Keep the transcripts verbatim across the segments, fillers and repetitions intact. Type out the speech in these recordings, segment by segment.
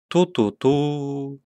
Ту-ту-ту.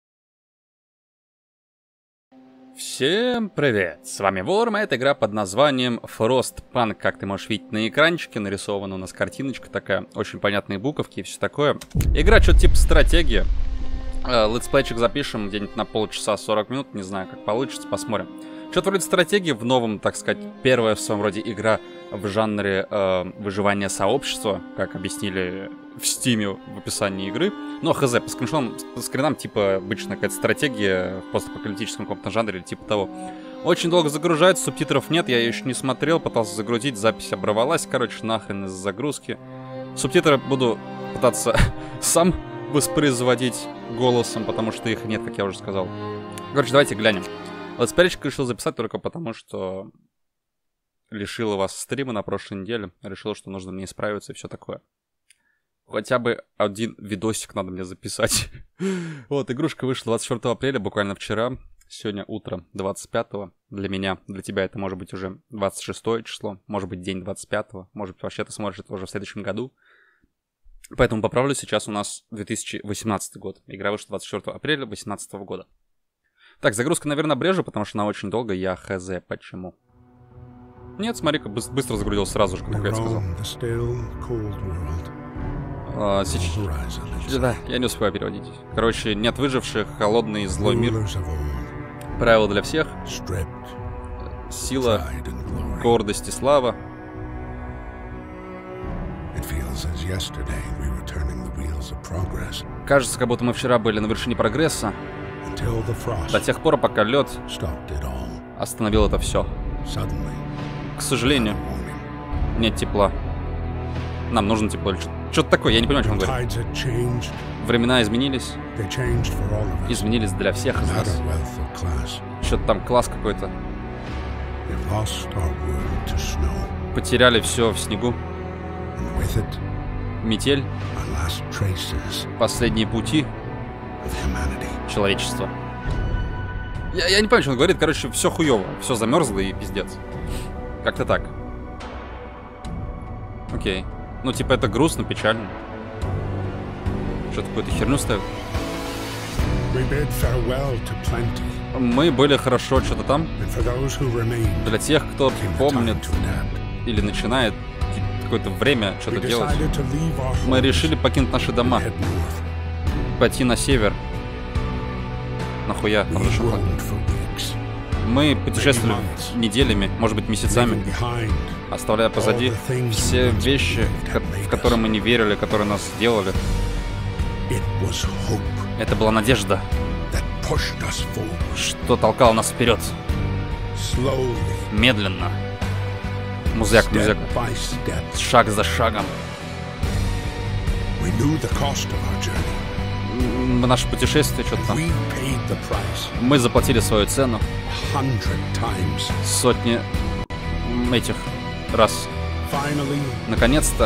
Всем привет! С вами Ворм, это игра под названием Frostpunk. Как ты можешь видеть на экранчике, нарисована у нас картиночка такая, очень понятные буковки и все такое. Игра что-то типа стратегия. Летсплейчик запишем где-нибудь на полчаса сорок минут, не знаю, как получится, посмотрим. Что-то вроде стратегии в новом, так сказать, первая в своем роде игра в жанре э, выживания сообщества, как объяснили в стиме в описании игры. Ну, хз, по скриншотам, по скринам, типа, обычно какая-то стратегия в постапокалиптическом каком-то жанре или типа того. Очень долго загружается, субтитров нет, я ее еще не смотрел, пытался загрузить, запись оборвалась, короче, нахрен из-за загрузки. Субтитры буду пытаться сам воспроизводить голосом, потому что их нет, как я уже сказал. Короче, давайте глянем. Летсплейчик решил записать только потому, что лишила вас стрима на прошлой неделе. Решил, что нужно мне исправиться и все такое. Хотя бы один видосик надо мне записать. Вот, игрушка вышла двадцать четвёртого апреля, буквально вчера. Сегодня утро двадцать пятого. Для меня, для тебя это может быть уже двадцать шестое число. Может быть день двадцать пятого. Может быть вообще ты смотришь это уже в следующем году. Поэтому поправлю, сейчас у нас две тысячи восемнадцатый год. Игра вышла двадцать четвёртого апреля две тысячи восемнадцатого года. Так, загрузка, наверное, брежу, потому что она очень долго, я хз почему. Нет, смотри-ка, быстро загрузил сразу же, как я сказал. А, сейчас... Да, я не успеваю переводить. Короче, нет выживших, холодный злой мир. Правила для всех. Сила, гордость и слава. Кажется, как будто мы вчера были на вершине прогресса. До тех пор, пока лед остановил это все. К сожалению, нет тепла. Нам нужно тепло. Что-то такое, я не понимаю, о чем он говорит. Времена изменились. Изменились для всех из нас. Что-то там класс какой-то. Потеряли все в снегу. Метель. Последние пути человечества. Я, я не понимаю, что он говорит. Короче, все хуево. Все замерзло и пиздец. Как-то так. Окей. Ну, типа, это грустно, печально. Что-то какую-то херню ставят. Мы были хорошо что-то там. Для тех, кто помнит или начинает какое-то время что-то делать, мы решили покинуть наши дома. Пойти на север. Нахуя? Мы путешествовали неделями, может быть, месяцами, оставляя позади все вещи, в которые мы не верили, которые нас сделали. Это была надежда, что толкало нас вперед. Медленно. Музык, музык. Шаг за шагом. Наше путешествие, что-то там. Мы заплатили свою цену. Сотни этих раз. Наконец-то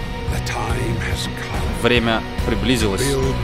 время приблизилось.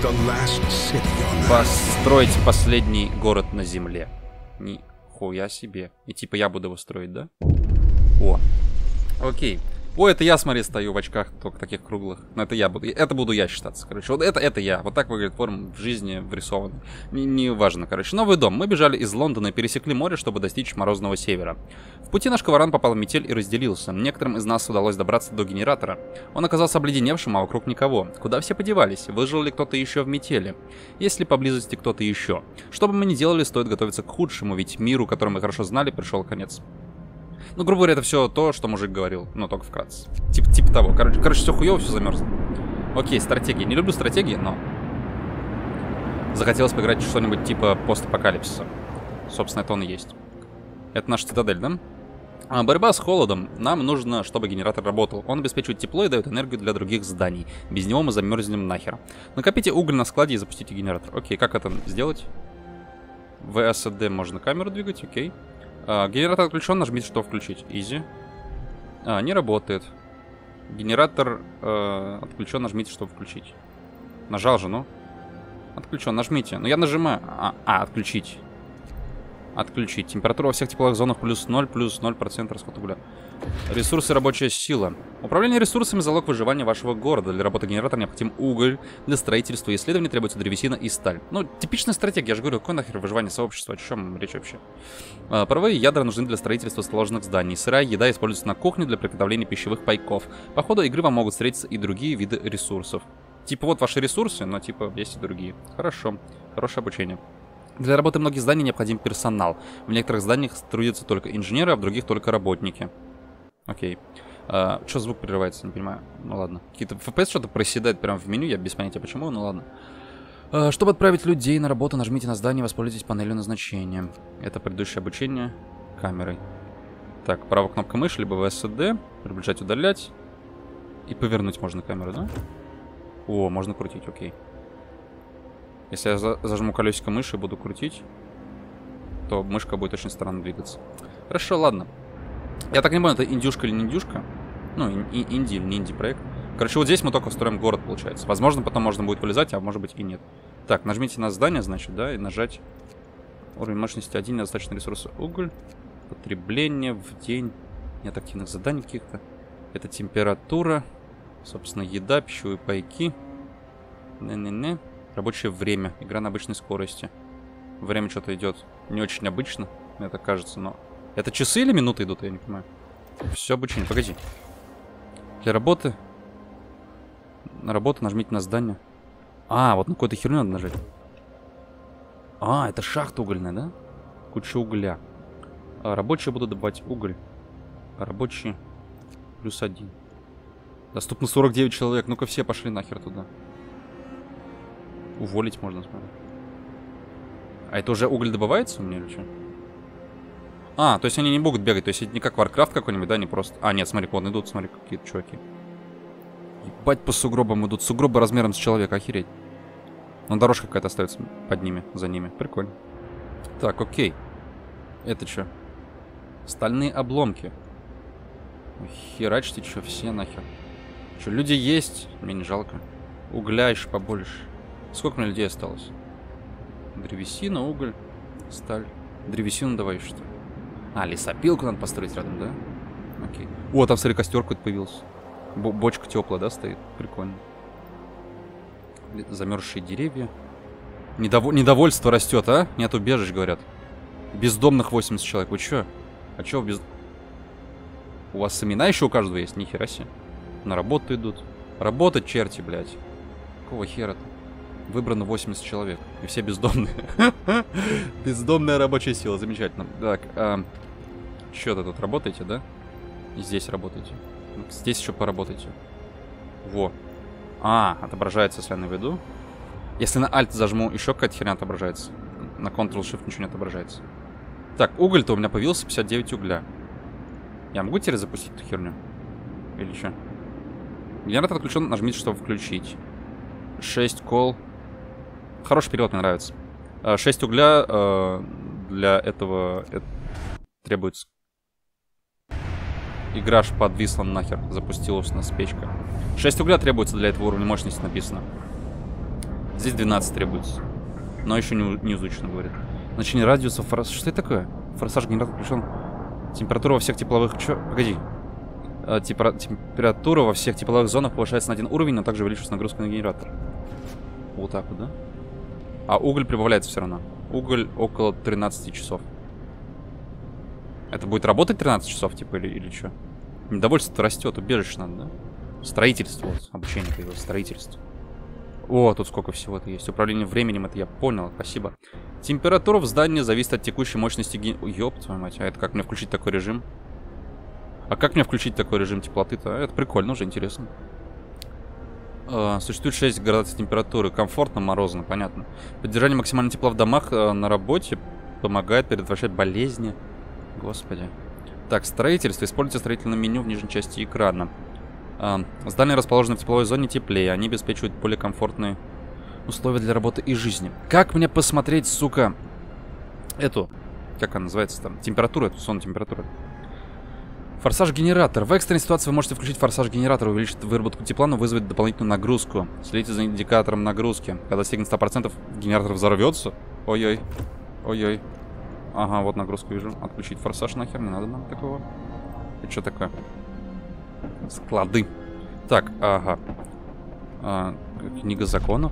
Построить последний город на земле. Нихуя себе. И типа я буду его строить, да? О. Окей. Ой, это я, смотри, стою в очках, только таких круглых. Но это я буду. Это буду я считаться, короче. Вот это, это я. Вот так выглядит форма в жизни врисован. Не, не важно, короче. Новый дом. Мы бежали из Лондона и пересекли море, чтобы достичь морозного севера. В пути наш коваран попал в метель и разделился. Некоторым из нас удалось добраться до генератора. Он оказался обледеневшим, а вокруг никого. Куда все подевались? Выжил ли кто-то еще в метели? Есть ли поблизости кто-то еще? Что бы мы ни делали, стоит готовиться к худшему, ведь миру, который мы хорошо знали, пришел конец. Ну, грубо говоря, это все то, что мужик говорил, но только вкратце. Типа, типа того. Короче, короче, все хуево, все замерзло. Окей, стратегии. Не люблю стратегии, но захотелось поиграть в что-нибудь типа постапокалипсиса. Собственно, это он и есть. Это наш цитадель, да? А, борьба с холодом. Нам нужно, чтобы генератор работал. Он обеспечивает тепло и дает энергию для других зданий. Без него мы замерзнем нахер. Накопите уголь на складе и запустите генератор. Окей, как это сделать? В эс ди можно камеру двигать, окей. А, генератор отключен, нажмите, чтобы включить. Изи. А, не работает. Генератор э, отключен, нажмите, чтобы включить. Нажал же, ну. Отключен, нажмите. Ну я нажимаю. А, а отключить. Отключить. Температура во всех тепловых зонах плюс ноль, плюс ноль процентов расход угля. Ресурсы, рабочая сила. Управление ресурсами — залог выживания вашего города. Для работы генератора необходим уголь. Для строительства и исследований требуется древесина и сталь. Ну, типичная стратегия, я же говорю, какой нахер выживание сообщества, о чем речь вообще? А, паровые ядра нужны для строительства сложных зданий. Сырая еда используется на кухне для приготовления пищевых пайков. По ходу игры вам могут встретиться и другие виды ресурсов. Типа вот ваши ресурсы, но типа есть и другие. Хорошо, хорошее обучение. Для работы многих зданий необходим персонал. В некоторых зданиях трудятся только инженеры, а в других только работники. Окей. А, что звук прерывается, не понимаю. Ну ладно. Какие-то эф пи эс что-то проседает прямо в меню, я без понятия почему, ну ладно. А, чтобы отправить людей на работу, нажмите на здание, воспользуйтесь панелью назначения. Это предыдущее обучение камерой. Так, правая кнопка мыши, либо ви эс ди. Приближать, удалять. И повернуть можно камеру, да? О, можно крутить, окей. Если я за зажму колесико мыши и буду крутить, то мышка будет очень странно двигаться. Хорошо, ладно. Я так не понял, это индюшка или не индюшка? Ну, и инди или не инди-проект. Короче, вот здесь мы только строим город, получается. Возможно, потом можно будет вылезать, а может быть и нет. Так, нажмите на здание, значит, да, и нажать. Уровень мощности один, недостаточно ресурса уголь. Потребление в день. Нет активных заданий каких-то. Это температура. Собственно, еда, пищевые пайки. Не-не-не. Рабочее время. Игра на обычной скорости. Время что-то идет не очень обычно, мне так кажется, но... Это часы или минуты идут, я не понимаю. Все обучение. Погоди. Для работы... На работу нажмите на здание. А, вот на какую-то херню надо нажать. А, это шахта угольная, да? Куча угля. А, рабочие будут добывать уголь. А рабочие... Плюс один. Доступно сорок девять человек. Ну-ка все пошли нахер туда. Уволить можно, смотри. А это уже уголь добывается у меня или что? А, то есть они не могут бегать. То есть это не как Warcraft какой-нибудь, да, не просто... А, нет, смотри, вон идут, смотри, какие-то чуваки. Ебать, по сугробам идут. Сугробы размером с человека, охереть. Но дорожка какая-то остается под ними, за ними. Прикольно. Так, окей. Это что? Стальные обломки. Херачьте, что, все нахер. Что, люди есть? Мне не жалко. Угля еще побольше. Сколько у меня людей осталось? Древесина, уголь, сталь. Древесину давай, что ли? А, лесопилку надо построить рядом, да? Окей. О, там, смотри, костер какой-то появился. Б бочка теплая, да, стоит? Прикольно. Замерзшие деревья. Недов... Недовольство растет, а? Нет убежищ, говорят. Бездомных восемьдесят человек. Вы чё? А чё без... У вас имена еще у каждого есть? Нихера себе. На работу идут. Работать, черти, блядь. Какого хера-то? Выбрано восемьдесят человек. И все бездомные. Бездомная рабочая сила. Замечательно. Так, а... Чё-то тут работаете, да? И здесь работаете. Здесь еще поработайте. Во. А, отображается, если я наведу. Если на Alt зажму, еще какая-то херня отображается. На Ctrl-Shift ничего не отображается. Так, уголь-то у меня появился, пятьдесят девять угля. Я могу теперь запустить эту херню? Или что? Генератор отключен, нажмите, чтобы включить. шесть кол. Хороший перевод, мне нравится. шесть угля э, для этого это требуется. Игра ж подвисла нахер. Запустилась у нас печка. шесть угля требуется для этого уровня мощности, написано. Здесь двенадцать требуется. Но еще не, не изучено, говорит. Значение радиуса форсаж. Что это такое? Форсаж генератор включен. Температура во всех тепловых... Чё? Погоди. А, типа, температура во всех тепловых зонах повышается на один уровень, но также увеличивается нагрузка на генератор. Вот так вот, да? А уголь прибавляется все равно. Уголь около тринадцати часов. Это будет работать тринадцать часов, типа, или, или что? Недовольство-то растет, убежище надо, да? Строительство, вот, обучение появилось, строительство. О, тут сколько всего-то есть. Управление временем, это я понял, спасибо. Температура в здании зависит от текущей мощности ген... Ёб твою мать, а это как мне включить такой режим? А как мне включить такой режим теплоты-то? Это прикольно, уже интересно. Uh, существует шесть градаций температуры. Комфортно, морозно, понятно. Поддержание максимального тепла в домах uh, на работе помогает предотвращать болезни. Господи. Так, строительство. Используйте строительное меню в нижней части экрана. Uh, здания расположены в тепловой зоне теплее. Они обеспечивают более комфортные условия для работы и жизни. Как мне посмотреть, сука, эту... Как она называется там? Температуру, эту сон температуры. Форсаж-генератор. В экстренной ситуации вы можете включить форсаж-генератор, увеличить выработку тепла, но вызовет дополнительную нагрузку. Следите за индикатором нагрузки. Когда достигнет ста процентов, генератор взорвется. Ой-ой. Ой-ой. Ага, вот нагрузку вижу. Отключить форсаж нахер, не надо нам такого. Это что такое? Склады. Так, ага. А, книга законов.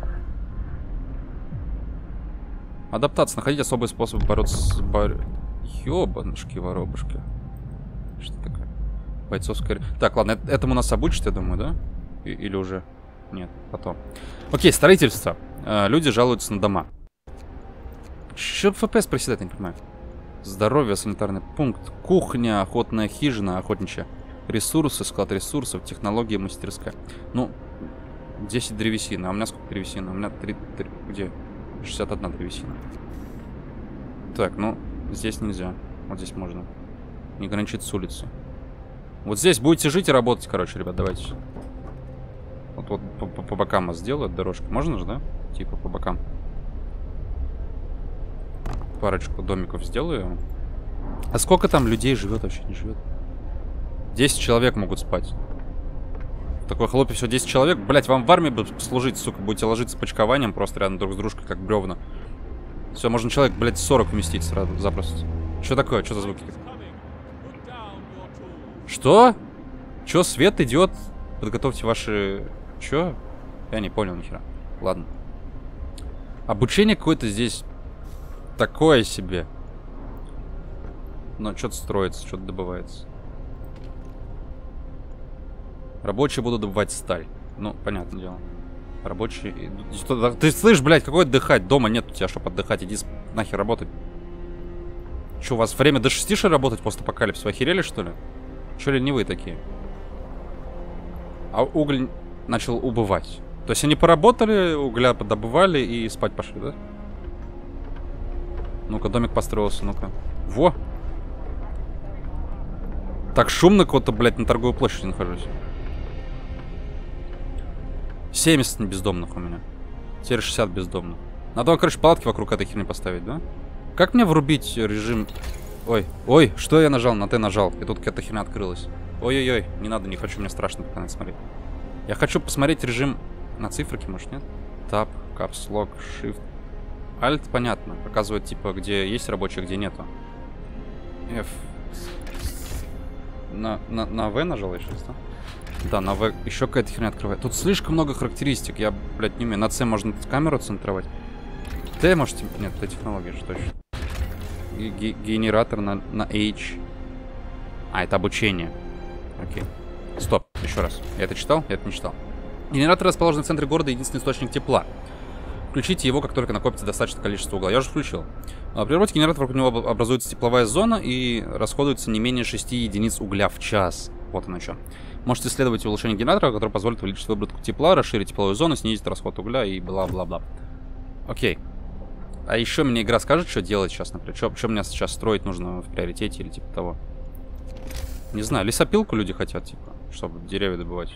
Адаптация. Находить особый способ бороться с бар... Ёбанушки-воробушки. Что такое? Бойцовская... Так, ладно, этому нас обучат, я думаю, да? И или уже? Нет, потом. Окей, строительство. А, люди жалуются на дома. Чё эф пи эс проседает, я не понимаю. Здоровье, санитарный пункт, кухня, охотная хижина, охотничья. Ресурсы, склад ресурсов, технология, мастерская. Ну, десять древесины. А у меня сколько древесины? У меня три... три где? шестьдесят одна древесина. Так, ну, здесь нельзя. Вот здесь можно. Не граничит с улицей. Вот здесь будете жить и работать, короче, ребят, давайте. Вот, вот по, по, по бокам вас сделают дорожку. Можно же, да? Типа по бокам. Парочку домиков сделаю. А сколько там людей живет вообще, не живет? десять человек могут спать. В такой холопе все десять человек. Блять, вам в армии будут служить, сука. Будете ложиться почкованием просто рядом друг с дружкой, как бревна. Все, можно человек, блять, сорок вместить сразу, запросто. Что такое? Что за звуки? Что? Че, свет идет? Подготовьте ваши... Че? Я не понял нихера. Ладно. Обучение какое-то здесь такое себе. Но что-то строится, что-то добывается. Рабочие будут добывать сталь. Ну, понятное дело. Рабочие... Ты слышишь, блядь, какой отдыхать? Дома нет у тебя, чтобы отдыхать. Иди нахер работать. Че, у вас время до шести, что ли, работать постапокалипсис? Вы охерели, что ли? Че ли не вы такие? А уголь начал убывать. То есть они поработали, угля добывали и спать пошли, да? Ну-ка, домик построился, ну-ка. Во! Так шумно кого-то, блядь, на торговой площади нахожусь. семьдесят бездомных у меня. Теперь шестьдесят бездомных. Надо, короче, палатки вокруг этой херни поставить, да? Как мне врубить режим... Ой, ой, что я нажал? На Т нажал. И тут какая-то херня открылась. Ой-ой-ой, не надо, не хочу, мне страшно пока надо смотреть. Я хочу посмотреть режим на циферке, может, нет? Tab, Caps Lock, Shift. Alt, понятно. Показывает, типа, где есть рабочие, где нету. F. На, на, на V нажал я сейчас, да? Да, на V еще какая-то херня открывает. Тут слишком много характеристик. Я, блядь, не умею. На C можно камеру центровать. Т можете... Нет, это технология, что точно. Генератор на, на H. А, это обучение. Окей. Стоп, еще раз. Я это читал? Я это не читал. Генератор расположен в центре города, единственный источник тепла. Включите его, как только накопится достаточное количество угла. Я уже включил. При работе генератора вокруг него образуется тепловая зона и расходуется не менее шести единиц угля в час. Вот оно что. Можете исследовать улучшение генератора, которое позволит увеличить выработку тепла, расширить тепловую зону, снизить расход угля и бла-бла-бла. Окей. А еще мне игра скажет, что делать сейчас, например. Что, что мне сейчас строить нужно в приоритете или типа того. Не знаю, лесопилку люди хотят, типа, чтобы деревья добывать.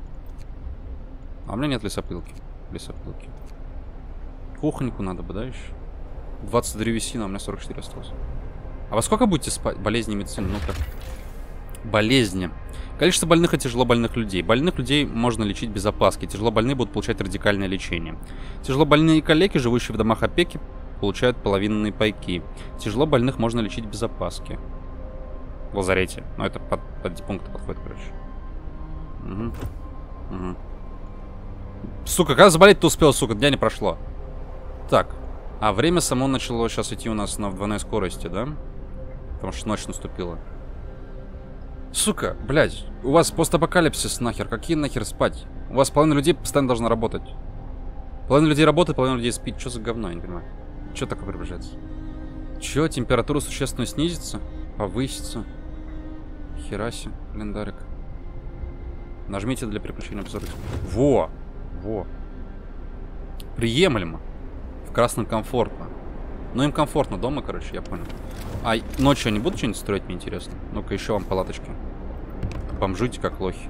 А у меня нет лесопилки. Лесопилки. Кухоньку надо бы, да, еще? двадцать древесина, а у меня сорок четыре осталось. А во сколько будете спать? Болезни, медицины, ну-ка. Болезни. Количество больных и тяжело больных людей. Больных людей можно лечить без опаски. Тяжело больные будут получать радикальное лечение. Тяжело больные калеки, живущие в домах опеки, получают половинные пайки. Тяжело больных можно лечить без опаски. В лазарете. Но это под, под пункты подходит, короче. Угу. Угу. Сука, когда заболеть-то успел, сука, дня не прошло. Так. А время само начало сейчас идти у нас на двойной скорости, да? Потому что ночь наступила. Сука, блядь, у вас постапокалипсис нахер. Какие нахер спать? У вас половина людей постоянно должна работать. Половина людей работает, половина людей спит. Что за говно, я не понимаю. Что такое приближается? Че, температура существенно снизится? Повысится? Хераси, календарик. Нажмите для переключения обзора. Во! Во! Приемлемо. В красном комфортно. Ну им комфортно дома, короче, я понял. А ночью они будут что-нибудь строить, мне интересно? Ну-ка, еще вам палаточки. Бомжуйте, как лохи.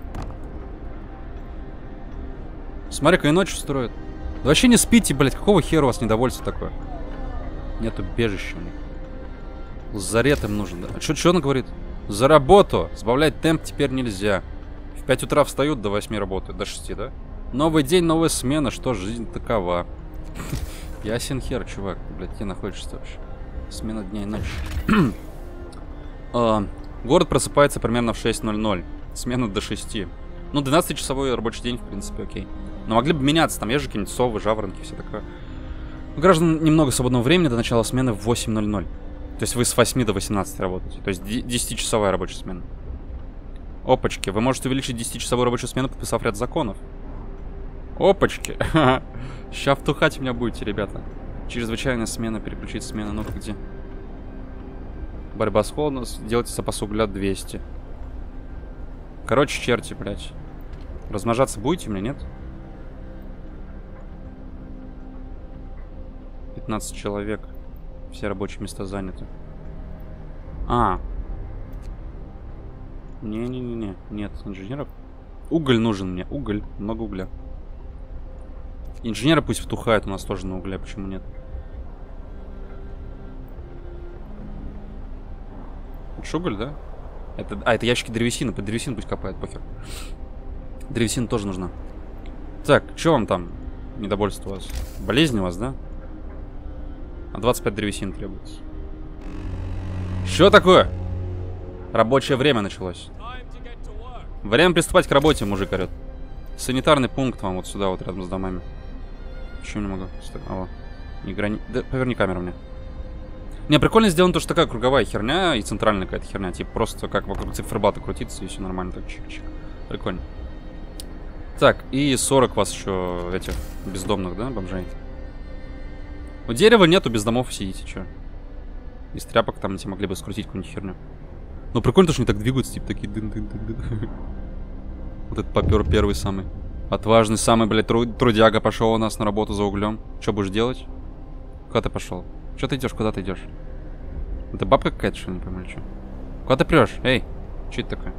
Смотри-ка, и ночью строят. Да вообще не спите, блядь, какого хера у вас недовольство такое? Нету бежища у них. Лазарет им нужен, да? А что она говорит? За работу! Сбавлять темп теперь нельзя. В пять утра встают, до восьми работают, до шести, да? Новый день, новая смена, что ж, жизнь такова. Ясен хер, чувак. Блядь, где находишься вообще? Смена дня и ночи. uh, город просыпается примерно в шесть ноль ноль. Смена до шести. Ну, двенадцатичасовой рабочий день, в принципе, окей. Но могли бы меняться, там есть же какие-нибудь совы, жаворонки, все такое. У граждан немного свободного времени до начала смены в восемь ноль ноль. То есть вы с восьми до восемнадцати работаете. То есть десятичасовая рабочая смена. Опачки, вы можете увеличить десятичасовую рабочую смену, подписав ряд законов. Опачки. Ща втухать у меня будете, ребята. Чрезвычайная смена, переключить смену. Ну-ка, где? Борьба с холодом. Делайте запас угля двести. Короче, черти, блядь. Размножаться будете у меня, нет? пятнадцать человек. Все рабочие места заняты. А. Не-не-не-не. Нет, инженеров. Уголь нужен мне. Уголь. Много угля. Инженеры пусть втухают у нас тоже на угле. Почему нет? Это шуголь, да? Это, а, это ящики древесины. Под древесину пусть копают, похер. Древесина тоже нужна. Так, что вам там? Недовольство у вас? Болезнь у вас, да? А двадцать пять древесин требуется. Что такое? Рабочее время началось. Время приступать к работе, мужик орет. Санитарный пункт вам вот сюда, вот рядом с домами. Почему не могу? О, не грани... Да, поверни камеру мне. Не, прикольно сделано то, что такая круговая херня и центральная какая-то херня. Типа просто как вокруг циферблата крутится и все нормально, так чик-чик. Прикольно. Так, и сорок вас еще этих бездомных, да, бомжей? У дерева нету, без домов сидите, что? Из тряпок там эти могли бы скрутить какую-нибудь херню. Ну прикольно, что они так двигаются, типа такие дын-дын-дын-дын. Вот этот попер первый самый. Отважный самый, блядь, трудяга пошел у нас на работу за углем. Что будешь делать? Куда ты пошел? Что ты идешь? Куда ты идешь? Это бабка какая-то, что ли, не пойму, что? Куда ты прешь? Эй, что это такое?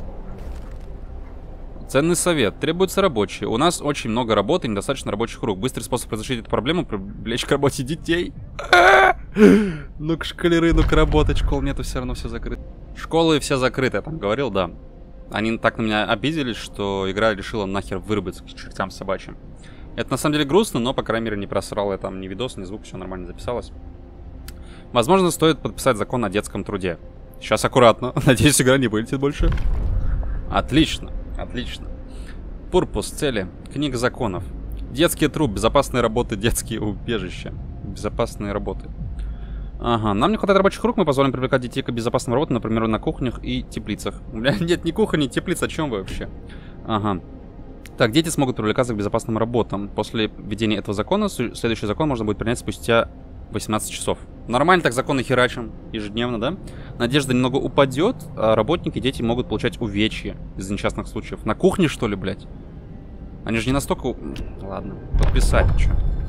Ценный совет. Требуются рабочие. У нас очень много работы и недостаточно рабочих рук. Быстрый способ разрешить эту проблему — привлечь к работе детей. Ну-ка, школяры, ну-ка, работать. Школ нету, все равно все закрыто. Школы все закрыты, я там говорил, да. Они так на меня обиделись, что игра решила нахер вырубиться к чертям собачьим. Это на самом деле грустно, но, по крайней мере, не просрал я там ни видос, ни звук, все нормально записалось. Возможно, стоит подписать закон о детском труде. Сейчас аккуратно. Надеюсь, игра не вылетит больше. Отлично, отлично. Пурпус, цели. Книга законов. Детский труд, безопасные работы, детские убежища. Безопасные работы. Ага, нам не хватает рабочих рук, мы позволим привлекать детей к безопасным работам, например, на кухнях и теплицах. У меня нет ни кухни, ни теплиц, о чем вы вообще? Ага. Так, дети смогут привлекаться к безопасным работам. После введения этого закона, следующий закон можно будет принять спустя восемнадцать часов. Нормально так законы херачим ежедневно, да? Надежда немного упадет, а работники и дети могут получать увечья из несчастных случаев. На кухне, что ли, блядь? Они же не настолько... Ладно, подписать, что?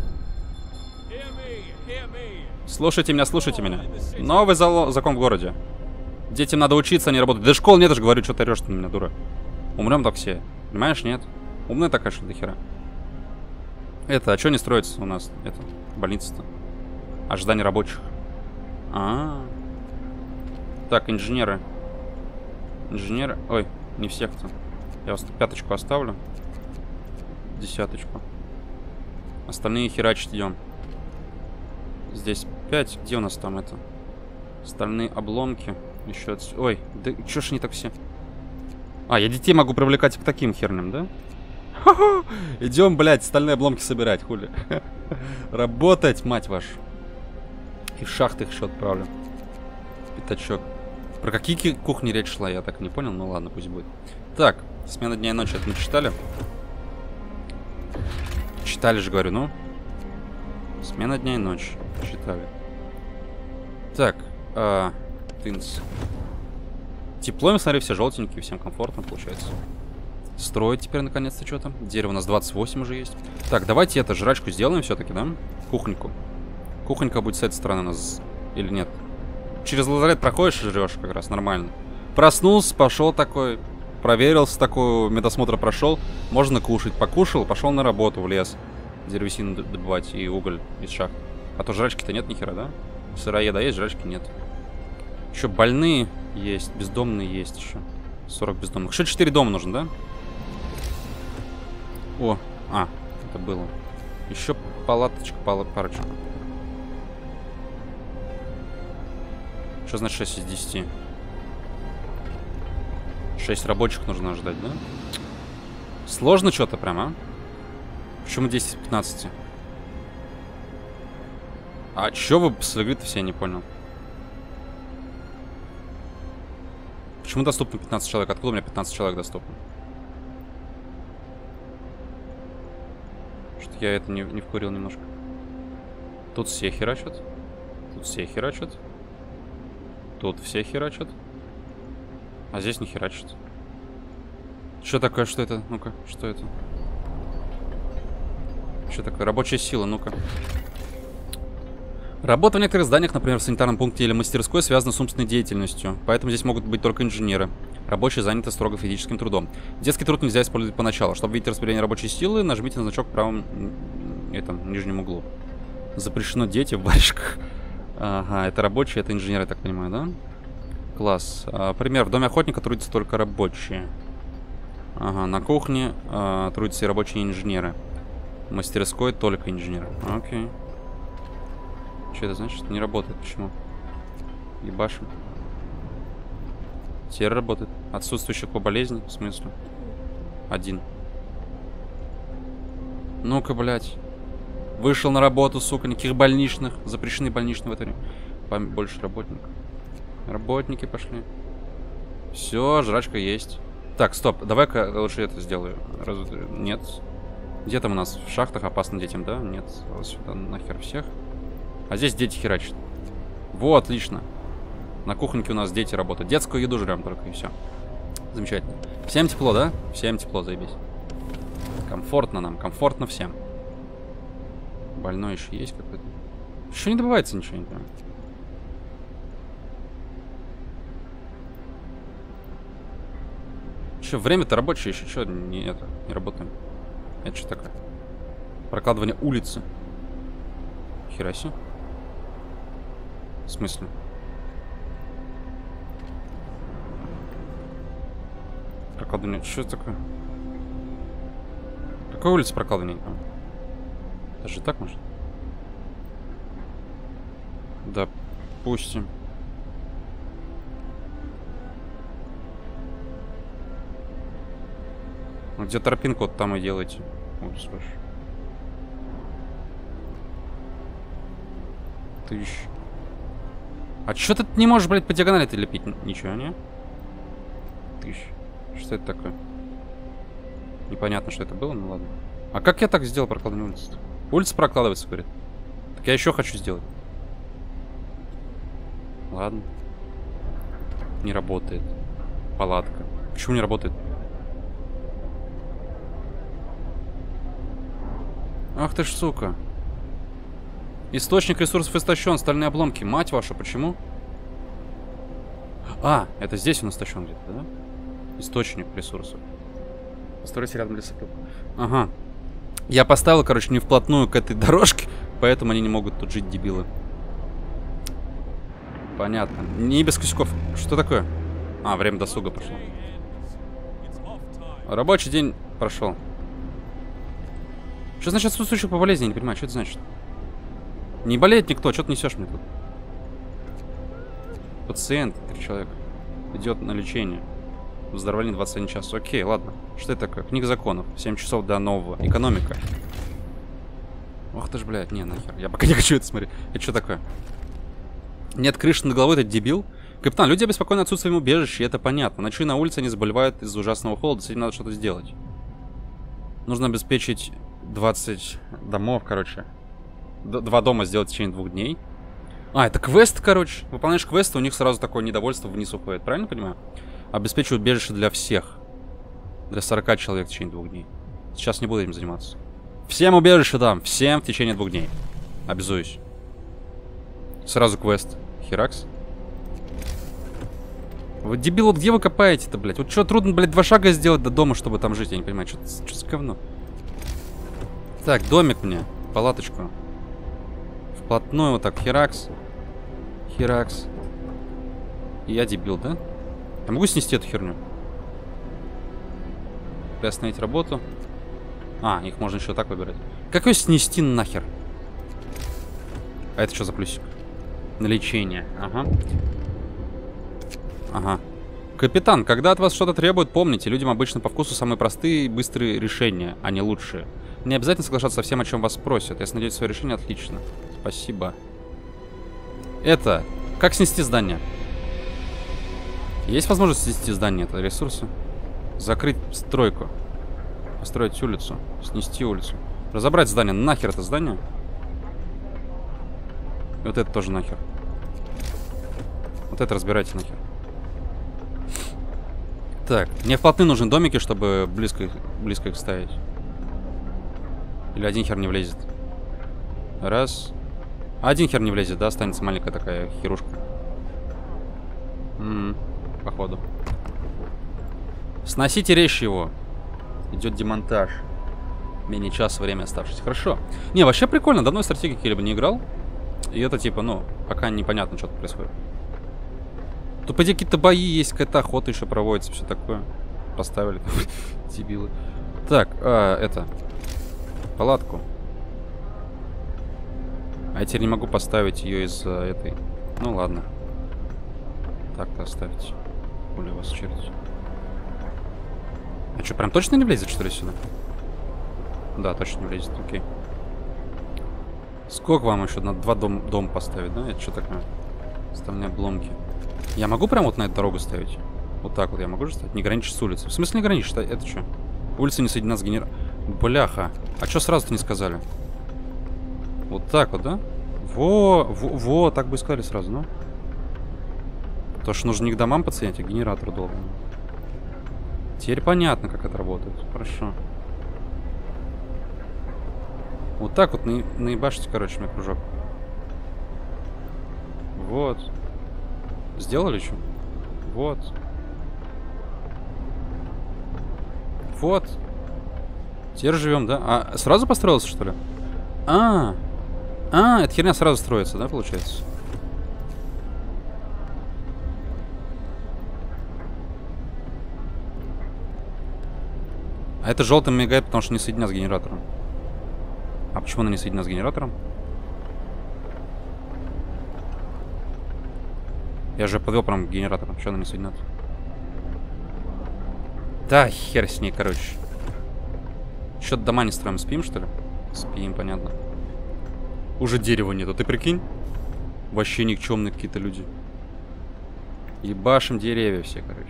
Слушайте меня, слушайте меня. Новый закон в городе. Детям надо учиться, а не работать. Да школ нет, я же говорю, что ты орешь на меня, дура. Умрем так все. Понимаешь, нет? Умная такая, что до хера. Это, а что не строится у нас? Это, больница-то. Ожидание рабочих. А, -а, а. Так, инженеры. Инженеры. Ой, не всех-то. Я вас пяточку оставлю. Десяточку. Остальные херачить идем. Здесь пять. Где у нас там это? Остальные обломки. Еще отс... Ой, да чё ж они так все? А, я детей могу привлекать к таким херням, да? Идем, блядь, стальные обломки собирать, хули. Работать, мать вашу. И в шахты их еще отправлю. Пятачок. Про какие кухни речь шла, я так не понял. Ну ладно, пусть будет. Так, смена дня и ночи, это мы читали? Читали же, говорю, ну. Смена дня и ночи. Читали. Так, а, тынц. Тепло, мы смотри, все желтенькие, всем комфортно получается. Строить теперь наконец-то что-то. Дерево у нас двадцать восемь уже есть. Так, давайте это, жрачку сделаем все-таки, да? Кухоньку. Кухонька будет с этой стороны у нас. Или нет? Через лазарет проходишь и жрешь как раз, нормально. Проснулся, пошел такой. Проверился такой, медосмотр прошел. Можно кушать. Покушал, пошел на работу в лес. Деревесину добывать и уголь из шахт. А то жрачки-то нет ни хера, да? Сыроеда есть, жрачки нет. Еще больные есть, бездомные есть еще. сорок бездомных. Еще четыре дома нужно, да? О, а, это было. Еще палаточка, пала, парочка. Что значит шесть из десяти? шесть рабочих нужно ждать, да? Сложно что-то прям, а? Почему десять из пятнадцати? А чё вы слегли-то все, я не понял. Почему доступно пятнадцать человек? Откуда у меня пятнадцать человек доступно? Что-то я это не, не вкурил немножко. Тут все херачат. Тут все херачат. Тут все херачат. А здесь не херачат. Что такое? Что это? Ну-ка, что это? Что такое? Рабочая сила, ну-ка. Работа в некоторых зданиях, например, в санитарном пункте или мастерской, связана с умственной деятельностью. Поэтому здесь могут быть только инженеры. Рабочие заняты строго физическим трудом. Детский труд нельзя использовать поначалу. Чтобы видеть распределение рабочей силы, нажмите на значок в правом этом, нижнем углу. Запрещено дети в варежках. Ага, это рабочие, это инженеры, я так понимаю, да? Класс. А, пример. В доме охотника трудятся только рабочие. Ага, на кухне а, трудятся и рабочие, и инженеры. В мастерской только инженеры. Окей. Что это значит? Не работает. Почему? Ебашим. Теперь работает. Отсутствующих по болезни. В смысле? Один. Ну-ка, блядь. Вышел на работу, сука. Никаких больничных. Запрещены больничные в это время. Больше работников. Работники пошли. Все, жрачка есть. Так, стоп. Давай-ка лучше это сделаю. Раз... Нет. Где там у нас? В шахтах опасно детям, да? Нет. Вот сюда нахер всех. А здесь дети херачат. Вот, отлично. На кухоньке у нас дети работают. Детскую еду жрем только, и все. Замечательно. Всем тепло, да? Всем тепло, заебись. Комфортно нам, комфортно всем. Больной еще есть какой-то. Еще не добывается ничего, не понимаю. Че, время-то рабочее еще, что, не это, не работаем. Это что такое? Прокладывание улицы. Хераси. В смысле? Прокладывание. Что это такое? Какая улица прокладывания? Даже так может? Допустим. Где тропинку, вот там и делайте. Улицу вашу. Тысяч. А чё ты не можешь, блядь, по диагонали-то лепить? Ничего, не? Тысяч. Что это такое? Непонятно, что это было, ну ладно. А как я так сделал прокладывание улицы? Улица прокладывается, говорит. Так я еще хочу сделать. Ладно. Не работает. Палатка. Почему не работает? Ах ты ж, сука. Источник ресурсов истощен. Стальные обломки. Мать ваша, почему? А, это здесь он истощен где-то, да? Источник ресурсов. Постройте рядом лесопилку. Ага. Я поставил, короче, не вплотную к этой дорожке, поэтому они не могут тут жить, дебилы. Понятно. Не без косяков. Что такое? А, время досуга пошло. Рабочий день прошел. Что значит отсутствующих по болезни? Я не понимаю, что это значит? Не болеет никто, что ты несешь мне тут? Пациент, три человека. Идет на лечение. Выздоровление двадцать один час. Окей, ладно. Что это такое? Книга законов. семь часов до нового. Экономика. Ох ты ж, блядь, не, нахер. Я пока не хочу это смотреть. Это что такое? Нет крыши над головой, это дебил? Капитан, люди обеспокоены отсутствием убежища, и это понятно. Ночью на улице они заболевают из-за ужасного холода, с этим надо что-то сделать. Нужно обеспечить двадцать домов, короче. Д два дома сделать в течение двух дней. А, это квест, короче. Выполняешь квесты, у них сразу такое недовольство вниз уходит. Правильно понимаю? Обеспечивают убежище для всех. Для сорока человек в течение двух дней. Сейчас не буду этим заниматься. Всем убежище дам. Всем в течение двух дней. Обязуюсь. Сразу квест. Херакс. Вы, дебил, вот где вы копаете-то, блядь? Вот что, трудно, блядь, два шага сделать до дома, чтобы там жить? Я не понимаю, что за говно? Так, домик мне. Палаточку. Вплотную вот так. Херакс. Херакс. И я дебил, да? Я могу снести эту херню? Приостановить работу. А, их можно еще так выбирать. Как ее снести нахер? А это что за плюсик? На лечение. Ага. Ага. Капитан, когда от вас что-то требуют, помните, людям обычно по вкусу самые простые и быстрые решения, а не лучшие. Не обязательно соглашаться со всем, о чем вас спросят. Если найдете свое решение, отлично. Спасибо. Это... Как снести здание? Есть возможность снести здание? Это ресурсы? Закрыть стройку. Построить улицу. Снести улицу. Разобрать здание. Нахер это здание? И вот это тоже нахер. Вот это разбирайте нахер. Так, мне вплотную нужны домики, чтобы близко их, близко их ставить. Или один хер не влезет. Раз. Один хер не влезет, да? Останется маленькая такая херушка. М-м, походу. Сносите речь его. Идет демонтаж. Менее часа время оставшись. Хорошо. Не, вообще прикольно. Давно в стратегии какие-либо не играл. И это типа, ну, пока непонятно, что тут происходит. Тут, по идее, какие-то бои есть, какая-то охота еще проводится, все такое. Поставили. Дебилы. Так, а, это. Палатку. А я теперь не могу поставить ее из-за этой. Ну ладно. Так-то оставить. Хули вас черти. А что, прям точно не влезет, что ли, сюда? Да, точно не влезет, окей. Сколько вам еще? Надо два дом, дом поставить, да? Это что такое? Ставные обломки. Я могу прям вот на эту дорогу ставить? Вот так вот я могу же ставить? Не граничить с улицей. В смысле не граничить? Это что? Улица не соединена с генератором. Бляха. А что сразу-то не сказали? Вот так вот, да? Во, во, во, так бы и сказали сразу, ну. Потому что нужно не к домам подсоединять, а к генератору долго. Теперь понятно, как это работает. Хорошо. Вот так вот на, наебашите, короче, мне кружок. Вот. Сделали что? Вот. Вот. Теперь живем, да? А, сразу построился, что ли? А, а, эта херня сразу строится, да, получается? А это желтым мигает, потому что не соединена с генератором. А почему она не соединена с генератором? Я же подвел прям к генератору. Что она не соединена? Да, хер с ней, короче. Что-то дома не строим. Спим, что ли? Спим, понятно. Уже дерева нету, ты прикинь? Вообще никчемные какие-то люди. Ебашим деревья все, короче.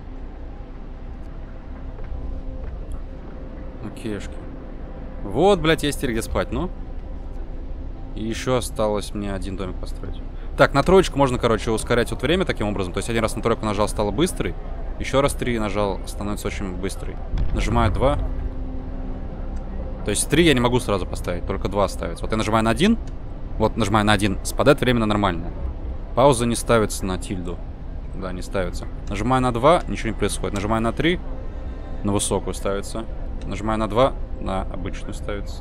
Окейшки. Вот, блядь, есть теперь где спать, ну. И еще осталось мне один домик построить. Так, на троечку можно, короче, ускорять вот время таким образом. То есть один раз на тройку нажал, стало быстрый. Еще раз три нажал, становится очень быстрый. Нажимаю два. То есть три я не могу сразу поставить, только два ставится. Вот я нажимаю на один. Вот нажимаю на один. Спадает время на нормальное. Пауза не ставится на тильду. Да, не ставится. Нажимаю на два, ничего не происходит. Нажимаю на три, на высокую ставится. Нажимаю на два, на обычную ставится.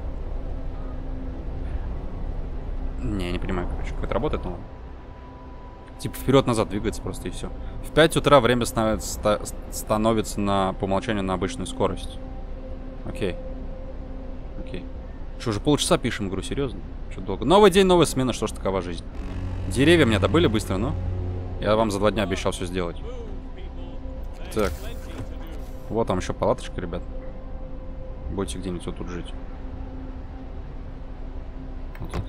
Не, не понимаю, короче, как это работает, но... Типа вперед-назад двигается просто и все. В пять утра время становится, становится на, по умолчанию на обычную скорость. Окей. Окей. Что, уже полчаса пишем игру, серьезно? Что долго? Новый день, новая смена, что ж такова жизнь. Деревья мне добыли быстро, но... Я вам за два дня обещал все сделать. Так. Вот там еще палаточка, ребят. Будете где-нибудь вот тут жить. Вот тут.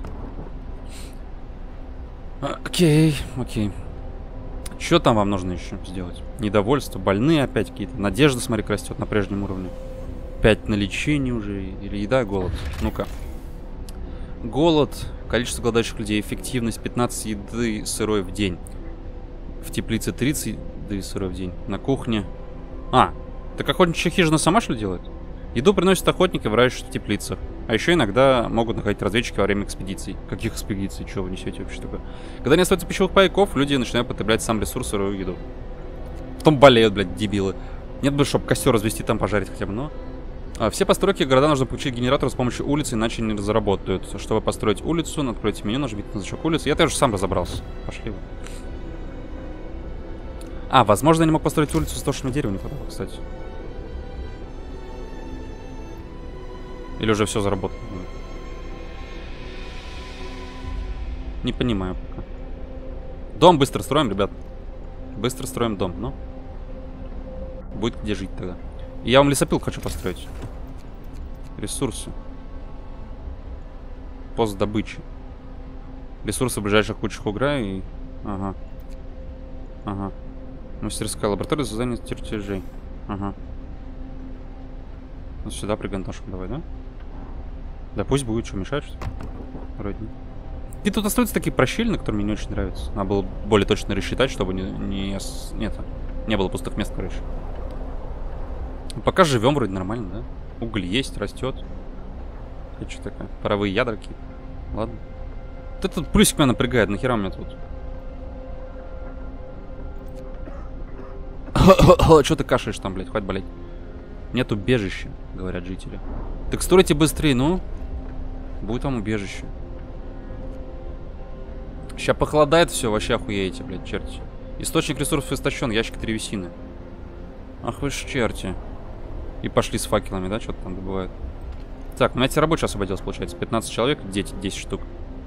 Окей, окей. Что там вам нужно еще сделать? Недовольство, больные опять какие-то. Надежда, смотри, растет на прежнем уровне. Пять на лечение уже. Или еда, голод. Ну-ка. Голод, количество голодающих людей, эффективность пятнадцать еды сырой в день. В теплице тридцать еды сырой в день. На кухне. А, так охотничья хижина сама что ли делает? Еду приносят охотники, выращивают в теплицах. А еще иногда могут находить разведчики во время экспедиций. Каких экспедиций? Чего вы несете вообще такое? Когда не остается пищевых пайков, люди начинают потреблять сам ресурс, сырую еду. Потом болеют, блядь, дебилы. Нет бы, чтобы костер развести, там пожарить хотя бы, но... А, все постройки города нужно получить генератор с помощью улицы, иначе не заработают. Чтобы построить улицу, откройте меню, нажмите на значок улицы. Я тоже сам разобрался. Пошли вы. А, возможно, я не мог построить улицу с того, что мне дерева не хватало, кстати. Или уже все заработано? Не понимаю пока. Дом быстро строим, ребят. Быстро строим дом, ну. Будет где жить тогда. И я вам лесопилку хочу построить. Ресурсы. Пост добычи. Ресурсы ближайших кучах угра и... Ага. Ага. Мастерская лаборатория создания чертежей. Ага. Вот сюда пригонташку давай, да? Да пусть будет, что мешает, что ли? Вроде. И тут остаются такие прощельные, которые мне не очень нравятся. Надо было более точно рассчитать, чтобы не... не нет, не было пустых мест, короче. Пока живем вроде нормально, да? Уголь есть, растет. Это что такое? Паровые ядра какие-то. Ладно. Вот этот плюсик меня напрягает, нахера мне тут? Что ты кашляешь там, блядь? Хватит болеть. Нет убежища, говорят жители. Так стройте быстрее, ну. Будет вам убежище. Сейчас похолодает все, вообще охуеете, блядь, черти. Источник ресурсов истощен, ящик древесины. Ах вы ж черти. И пошли с факелами, да, что-то там добывают. Так, у меня теперь рабочий освободился, получается. пятнадцать человек, дети, десять штук.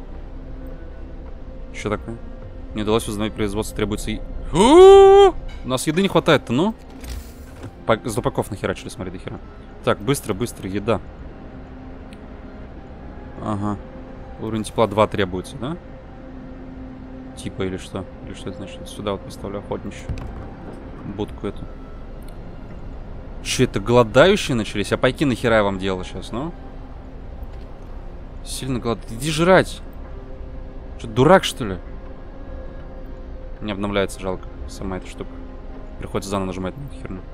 Что такое? Не удалось узнать производство, требуется... И... У нас еды не хватает-то, ну? С дупаков нахерачили, смотри, до хера. Так, быстро, быстро, еда. Ага. Уровень тепла два требуется, да? Типа или что? Или что это значит? Сюда вот поставлю охотничью будку эту. Че, это голодающие начались? А пайки нахера я вам делал сейчас, ну? Сильно голод... Иди жрать! Что, дурак, что ли? Не обновляется, жалко. Сама эта штука. Приходится заново нажимать на эту херню.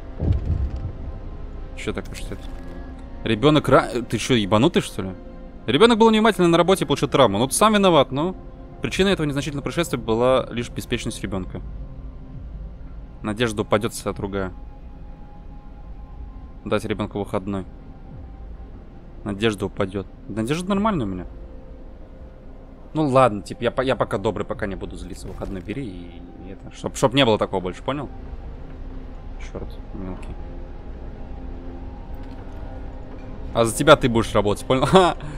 Че такое, что это? Ребенок ра... Ты что, ебанутый, что ли? Ребенок был невнимательный на работе и получил травму. Ну, ты сам виноват, ну. Причиной этого незначительного происшествия была лишь беспечность ребенка. Надежда упадет от руга. Дать ребенку выходной. Надежда упадет. Надежда нормальная у меня. Ну ладно, типа, я, я пока добрый, пока не буду злиться. Выходной бери и, и это. Чтоб, чтоб не было такого больше, понял? Черт, мелкий. А за тебя ты будешь работать, понял?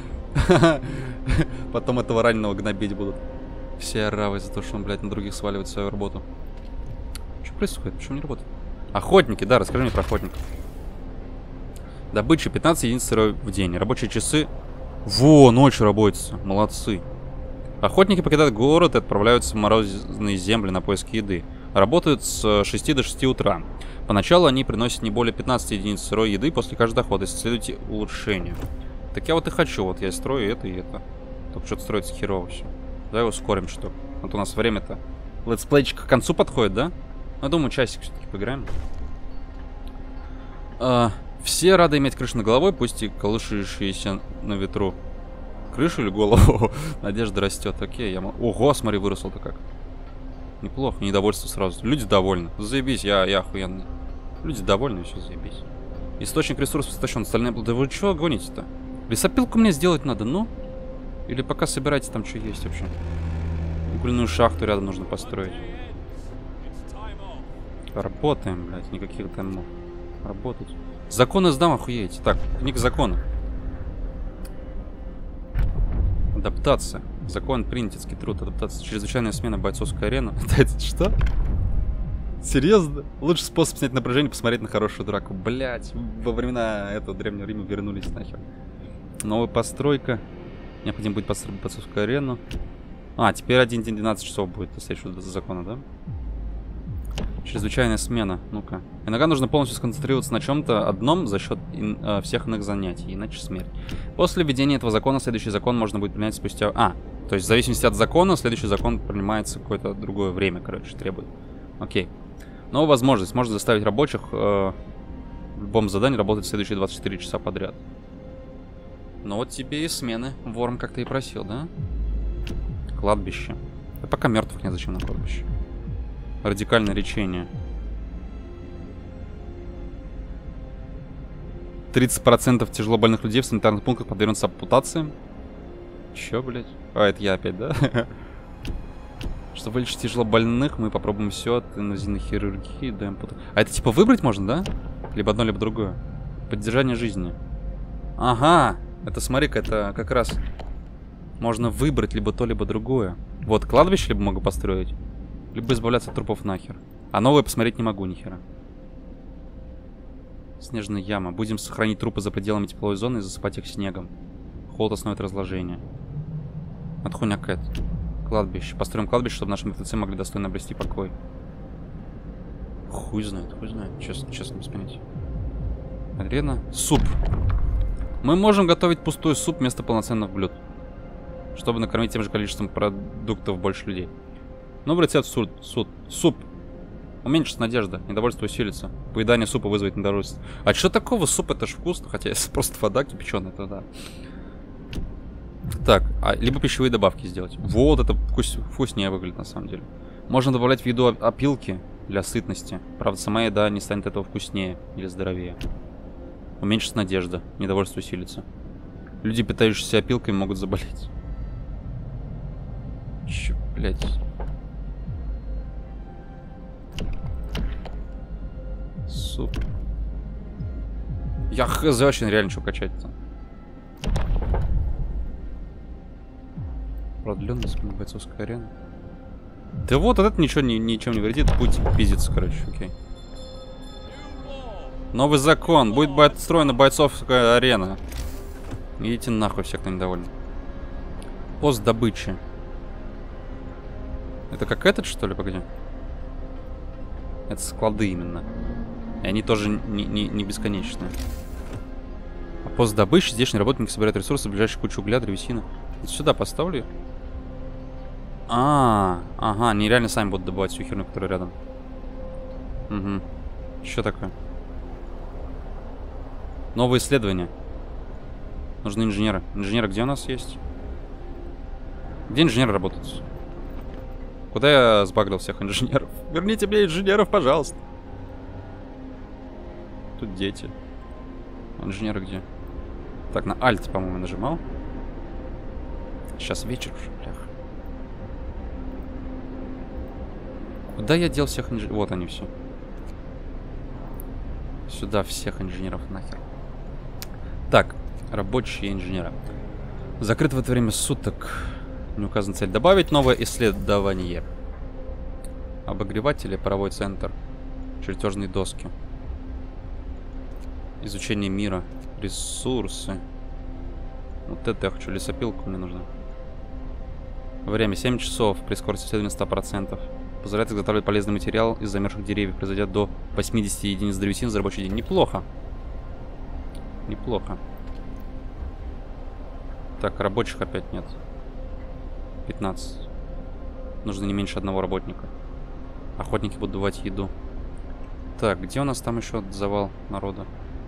Потом этого раненого гнобить будут. Все оравы за то, что он, блядь, на других сваливает свою работу. Что происходит? Почему не работает? Охотники, да, расскажи мне про охотников. Добыча пятнадцать единиц сырой в день. Рабочие часы. Во, ночью работается. Молодцы. Охотники покидают город и отправляются в морозные земли на поиски еды. Работают с шести до шести утра. Поначалу они приносят не более пятнадцати единиц сырой еды после каждой охоты. Следуйте улучшению. Так я вот и хочу. Вот я строю это и это. Только что-то строится херово все. Давай ускорим что. Вот у нас время-то. Летсплейчик к концу подходит, да? Я думаю, часик все-таки поиграем. А, все рады иметь крышу над головой, пусть и колышущиеся на ветру. Крышу или голову? Надежда растет. Окей, я... Ого, смотри, выросл-то как. Неплохо, недовольство сразу. Люди довольны. Заебись, я, я охуенный. Люди довольны, еще заебись. Источник ресурсов истощен. Остальные... Да вы что гоните-то? Лесопилку мне сделать надо, ну? Или пока собирайте там, что есть вообще. Угольную шахту рядом нужно построить. Работаем, блядь, никаких таймов. Работать. Законы сдам, охуеете. Так, книга закона. Адаптация. Закон, принятецкий труд, адаптация. Чрезвычайная смена бойцовской арены. Это что? Серьезно? Лучший способ снять напряжение — посмотреть на хорошую драку. Блять, во времена этого Древнего Рима вернулись нахер. Новая постройка. Необходимо будет построить бойцовскую арену. А, теперь один день двенадцать часов будет следующего закона, да? Чрезвычайная смена. Ну-ка. Иногда нужно полностью сконцентрироваться на чем-то одном за счет ин, э, всех иных занятий, иначе смерть. После введения этого закона следующий закон можно будет принять спустя... А, то есть в зависимости от закона следующий закон принимается какое-то другое время, короче, требует. Окей. Новая возможность. Можно заставить рабочих э, в любом задании работать следующие двадцать четыре часа подряд. Ну вот тебе и смены. Ворм, как ты и просил, да? Кладбище. Да пока мертвых нет, зачем на кладбище? Радикальное лечение. тридцать процентов тяжелобольных людей в санитарных пунктах подвергнутся ампутациям. Чё, блядь? А, это я опять, да? Чтобы вылечить тяжелобольных, мы попробуем все от инвазивной хирургии до ампутации. А это типа выбрать можно, да? Либо одно, либо другое. Поддержание жизни. Ага. Это, смотри-ка, это как раз можно выбрать либо то, либо другое. Вот, кладбище либо могу построить, Либо избавляться от трупов нахер. А новые посмотреть не могу нихера. Снежная яма. Будем сохранить трупы за пределами тепловой зоны и засыпать их снегом. Холод основает разложение. Отхуйня какая-то. Кладбище. Построим кладбище, чтобы наши мертвецы могли достойно обрести покой. Хуй знает, хуй знает. Честно, честно, без понятия. Арена. Суп. Мы можем готовить пустой суп вместо полноценных блюд, чтобы накормить тем же количеством продуктов больше людей. Новый рецепт суд, суд, суп. Уменьшится надежда, недовольство усилится. Поедание супа вызовет недовольство. А что такого? Суп это ж вкусно, хотя если просто вода кипяченая, то да. Так, а, либо пищевые добавки сделать. Вот, это вкус, вкуснее выглядит на самом деле. Можно добавлять в еду опилки для сытности. Правда, сама еда не станет этого вкуснее или здоровее. Уменьшится надежда, недовольство усилится. Люди, питающиеся опилками, могут заболеть. Чё, блядь. Суп. Я хз вообще реально что качать-то. Продленность бойцовской арены. Да вот, вот это ничего ни, ничем не вредит. Будь пиздец, короче, окей. Новый закон. Будет построена бойцовская арена. Идите нахуй все, кто недоволен. Пост добычи. Это как этот, что ли? Погоди. Это склады именно. И они тоже не, не, не бесконечные. А пост добычи. Здешние работники собирают ресурсы, ближайшую кучу угля, древесины. Вот сюда поставлю. А, ага, они реально сами будут добывать всю херню, которая рядом. Угу. Что такое? Новые исследования. Нужны инженеры. Инженеры где у нас есть? Где инженеры работают? Куда я сбагрил всех инженеров? Верните мне инженеров, пожалуйста. Тут дети. Инженеры где? Так, на Alt, по-моему, нажимал. Сейчас вечер уже, блях. Куда я дел всех инженеров? Вот они все. Сюда всех инженеров нахер. Так, рабочие инженеры. Закрыт в это время суток. Не указана цель. Добавить новое исследование. Обогреватели, паровой центр. Чертежные доски. Изучение мира. Ресурсы. Вот это я хочу. Лесопилку мне нужно. Время семь часов. При скорости исследования сто процентов. Позволяет изготавливать полезный материал из замерзших деревьев. Произойдя до восьмидесяти единиц древесины за рабочий день. Неплохо. Неплохо. Так, рабочих опять нет. пятнадцать. Нужно не меньше одного работника. Охотники будут добывать еду. Так, где у нас там еще завал народа?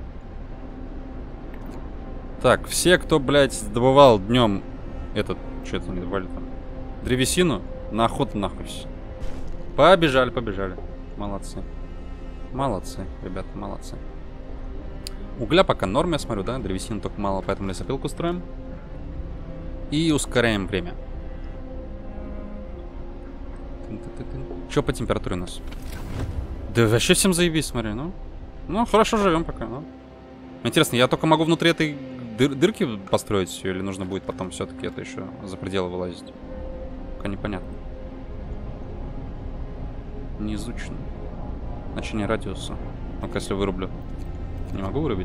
Так, все, кто, блядь, добывал днем этот, что это не добывали там, древесину, на охоту нахуй все. Побежали, побежали. Молодцы. Молодцы, ребята, молодцы. Угля пока норм, я смотрю, да? Древесины только мало, поэтому лесопилку строим. И ускоряем время. Что по температуре у нас? Да вообще всем заебись, смотри, ну. Ну, хорошо живем пока, ну. Интересно, я только могу внутри этой дыр дырки построить все, или нужно будет потом все-таки это еще за пределы вылазить? Пока непонятно. Не изучено. Значение радиуса. Ну-ка, если вырублю. Не могу вырубить?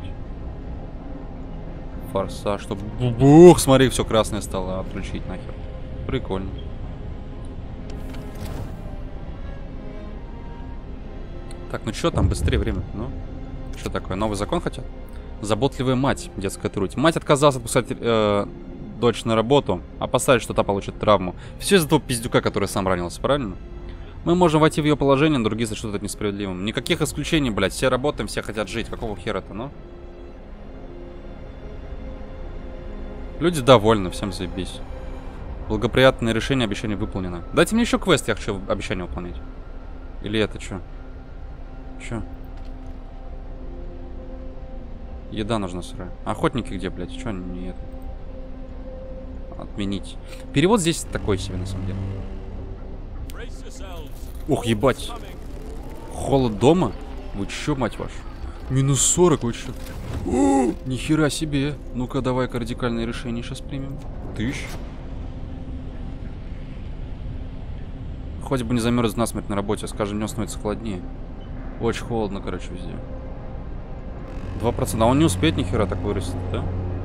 Форсаж, чтобы... Бух, смотри, все красное стало. Отключить нахер. Прикольно. Так, ну что там, быстрее время. Ну, что такое? Новый закон хотят? Заботливая мать, детская труд. Мать отказалась отпускать э, дочь на работу, опасаясь, что та получит травму. Все из-за того пиздюка, который сам ранился, правильно? Мы можем войти в ее положение, но другие сочтут это несправедливым. Никаких исключений, блядь. Все работаем, все хотят жить. Какого хера-то, ну? Люди довольны, всем заебись. Благоприятное решение, обещание выполнено. Дайте мне еще квест, я хочу обещание выполнять. Или это что? Че? Еда нужна сырая. Охотники где, блядь? Че они не это? Отменить. Перевод здесь такой себе, на самом деле. Ух, ебать. Холод дома? Вы чё, мать вашу? Минус сорок, вы чё? О, нихера себе. Ну-ка, давай-ка радикальное решение сейчас примем. Тысяч. Хоть бы не замерз насмерть на работе, скажем, днем становится холоднее. Очень холодно, короче, везде. два процента. А он не успеет ни хера так вырастет, да?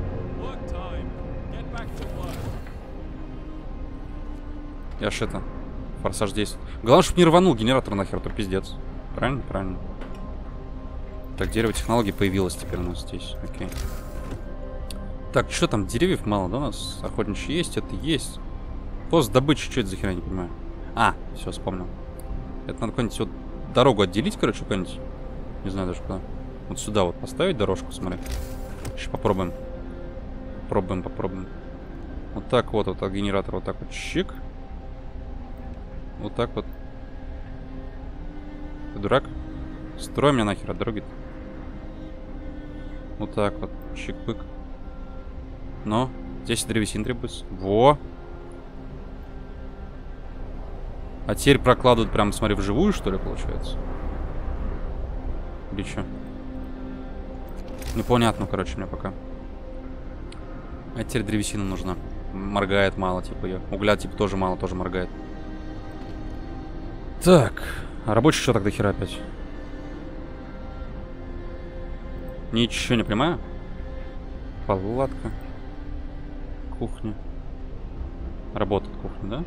Я ж это... Форсаж действует. Главное, чтобы не рванул генератор нахер, то пиздец. Правильно? Правильно. Так, дерево технологий появилось теперь у нас здесь. Окей. Так, что там? Деревьев мало, да, у нас? Охотничьи есть, это есть. Пост добычи, что это за херня, не понимаю. А, все, вспомнил. Это надо какую-нибудь вот дорогу отделить, короче, какую-нибудь. Не знаю даже куда. Вот сюда вот поставить дорожку, смотри. Сейчас попробуем. Попробуем, попробуем. Вот так вот, вот от генератора, вот так вот, щик. Вот так вот. Ты дурак? Строй меня нахер от дороги. Вот так вот, щик-пык. Но, здесь древесин требуется. Во! А теперь прокладывают прям, смотри, вживую, что ли, получается? Или что? Непонятно, короче, мне пока. А теперь древесина нужна. Моргает мало, типа, ее. Угля, типа, тоже мало, тоже моргает. Так. А рабочий что тогда хера опять? Ничего не понимаю. Палатка. Кухня. Работает кухня, да?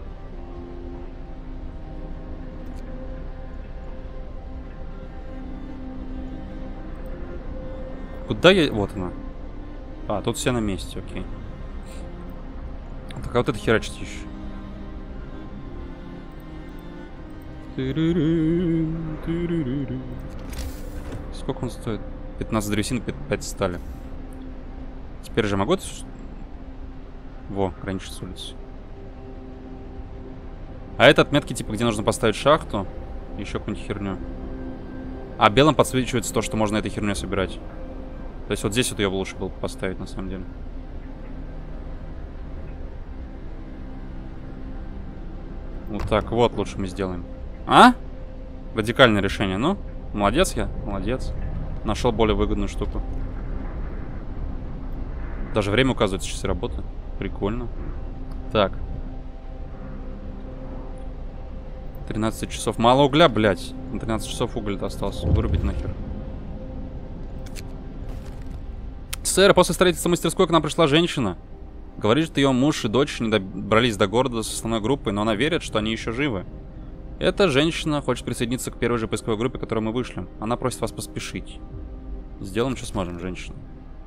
Куда я... Вот она. А, тут все на месте, окей. Так, а вот это херачить еще. Сколько он стоит? пятнадцать древесин, пять стали. Теперь же могу... Во, раньше с улицы. А это отметки, типа, где нужно поставить шахту. Еще какую-нибудь херню. А белым подсвечивается то, что можно этой херню собирать. То есть вот здесь вот ее лучше было поставить, на самом деле. Вот так вот лучше мы сделаем. А? Радикальное решение. Ну, молодец я, молодец. Нашел более выгодную штуку. Даже время указывается, часы работы. Прикольно. Так. тринадцать часов. Мало угля, блядь. На тринадцать часов уголь-то остался. Вырубить нахер. Сэр, после строительства мастерской к нам пришла женщина. Говорит, что ее муж и дочь не добрались до города с основной группой, но она верит, что они еще живы. Эта женщина хочет присоединиться к первой же поисковой группе, которую мы вышлем. Она просит вас поспешить. Сделаем, что сможем, женщина.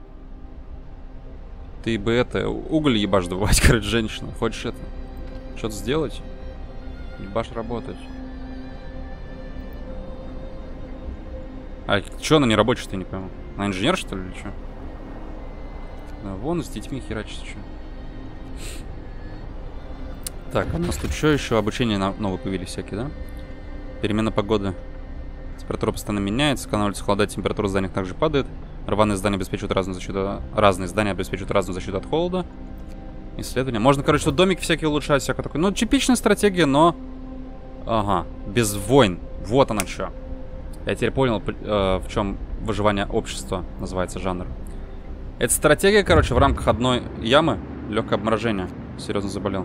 Ты бы это, уголь ебашь добывать, короче, женщина. Хочешь это, что-то сделать? Ебашь работать. А что она не рабочая-то, я не пойму. Она инженер, что ли, или что? Да, вон с детьми херачится, что. Так, у нас тут что еще? Обучение новые появились всякие, да? Перемена погоды. Температура постоянно меняется. Когда на улице холодает, температура в зданиях также падает. Рваные здания обеспечивают разную защиту. Разные здания обеспечивают разную защиту от холода. Исследования. Можно, короче, тут домики всякие улучшать, всякое такое. Ну, типичная стратегия, но... Ага, без войн. Вот она что. Я теперь понял, э, в чем выживание общества называется жанр. Это стратегия, короче, в рамках одной ямы. Легкое обморожение. Серьезно заболел.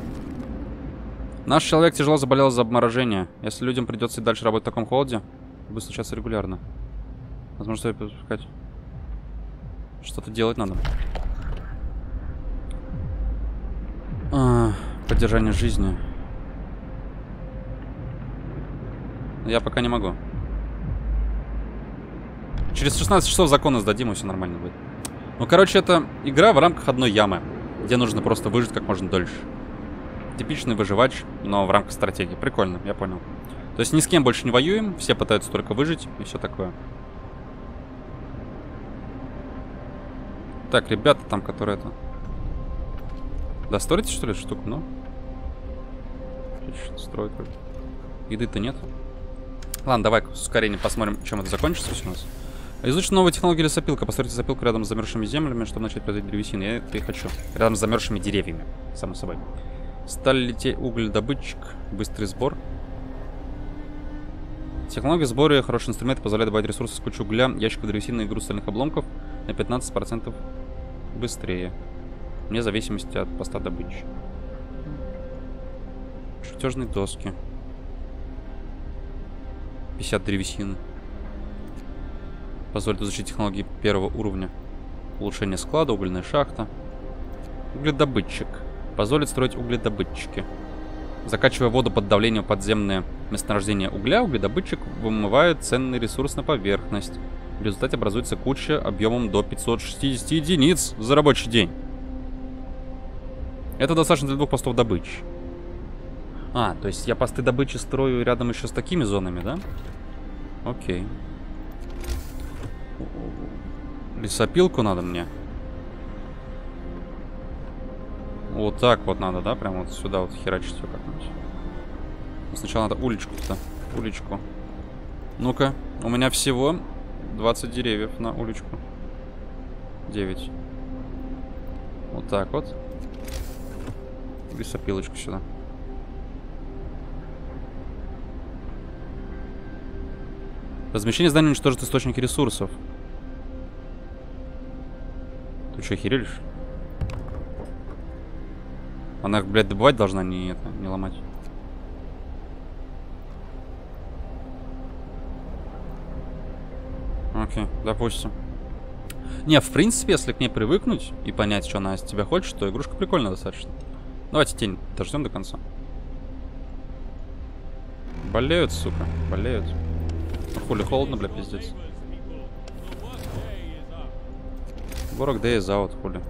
Наш человек тяжело заболел из-за обморожения. Если людям придется и дальше работать в таком холоде, будет случаться регулярно. Возможно, стоит подпускать. Что-то делать надо. А, поддержание жизни. Я пока не могу. Через шестнадцать часов законы сдадим, и все нормально будет. Ну, короче, это игра в рамках одной ямы, где нужно просто выжить как можно дольше. Типичный выживач, но в рамках стратегии. Прикольно, я понял. То есть ни с кем больше не воюем, все пытаются только выжить и все такое. Так, ребята там, которые это... Достроите, что ли, эту штуку? Ну? Строят. Еды-то нет. Ладно, давай с ускорением посмотрим, чем это закончится все у нас. Изучить новые технологии лесопилка. Постройте лесопилку рядом с замерзшими землями, чтобы начать производить древесину. Я это и хочу. Рядом с замерзшими деревьями, само собой. Сталь, литей, уголь, добытчик. Быстрый сбор. Технология сбора, хороший инструмент, позволяет добавить ресурсы с кучей угля, ящиков древесины и груз стальных обломков на пятнадцать процентов быстрее. Вне зависимости от поста добычи. Чертежные доски. пятьдесят древесины. Позволит изучить технологии первого уровня. Улучшение склада, угольная шахта. Угледобытчик. Позволит строить угледобытчики. Закачивая воду под давлением в подземное месторождение угля, угледобытчик вымывает ценный ресурс на поверхность. В результате образуется куча объемом до пятисот шестидесяти единиц за рабочий день. Это достаточно для двух постов добычи. А, то есть я посты добычи строю рядом еще с такими зонами, да? Окей. Лесопилку надо мне. Вот так вот надо, да? Прям вот сюда вот херачить все как-нибудь. Сначала надо уличку-то. Уличку. Ну-ка. У меня всего двадцать деревьев на уличку. девять. Вот так вот. Лесопилочку сюда. Размещение здания уничтожит источники ресурсов. Ты что, охерелишь? Она их, блядь, добывать должна, не это, не ломать. Окей, допустим. Не, в принципе, если к ней привыкнуть и понять, что она от тебя хочет, то игрушка прикольная достаточно. Давайте тень дождем до конца. Болеют, сука, болеют. Ну, хули холодно, бля, пиздец. Work day is out, хули.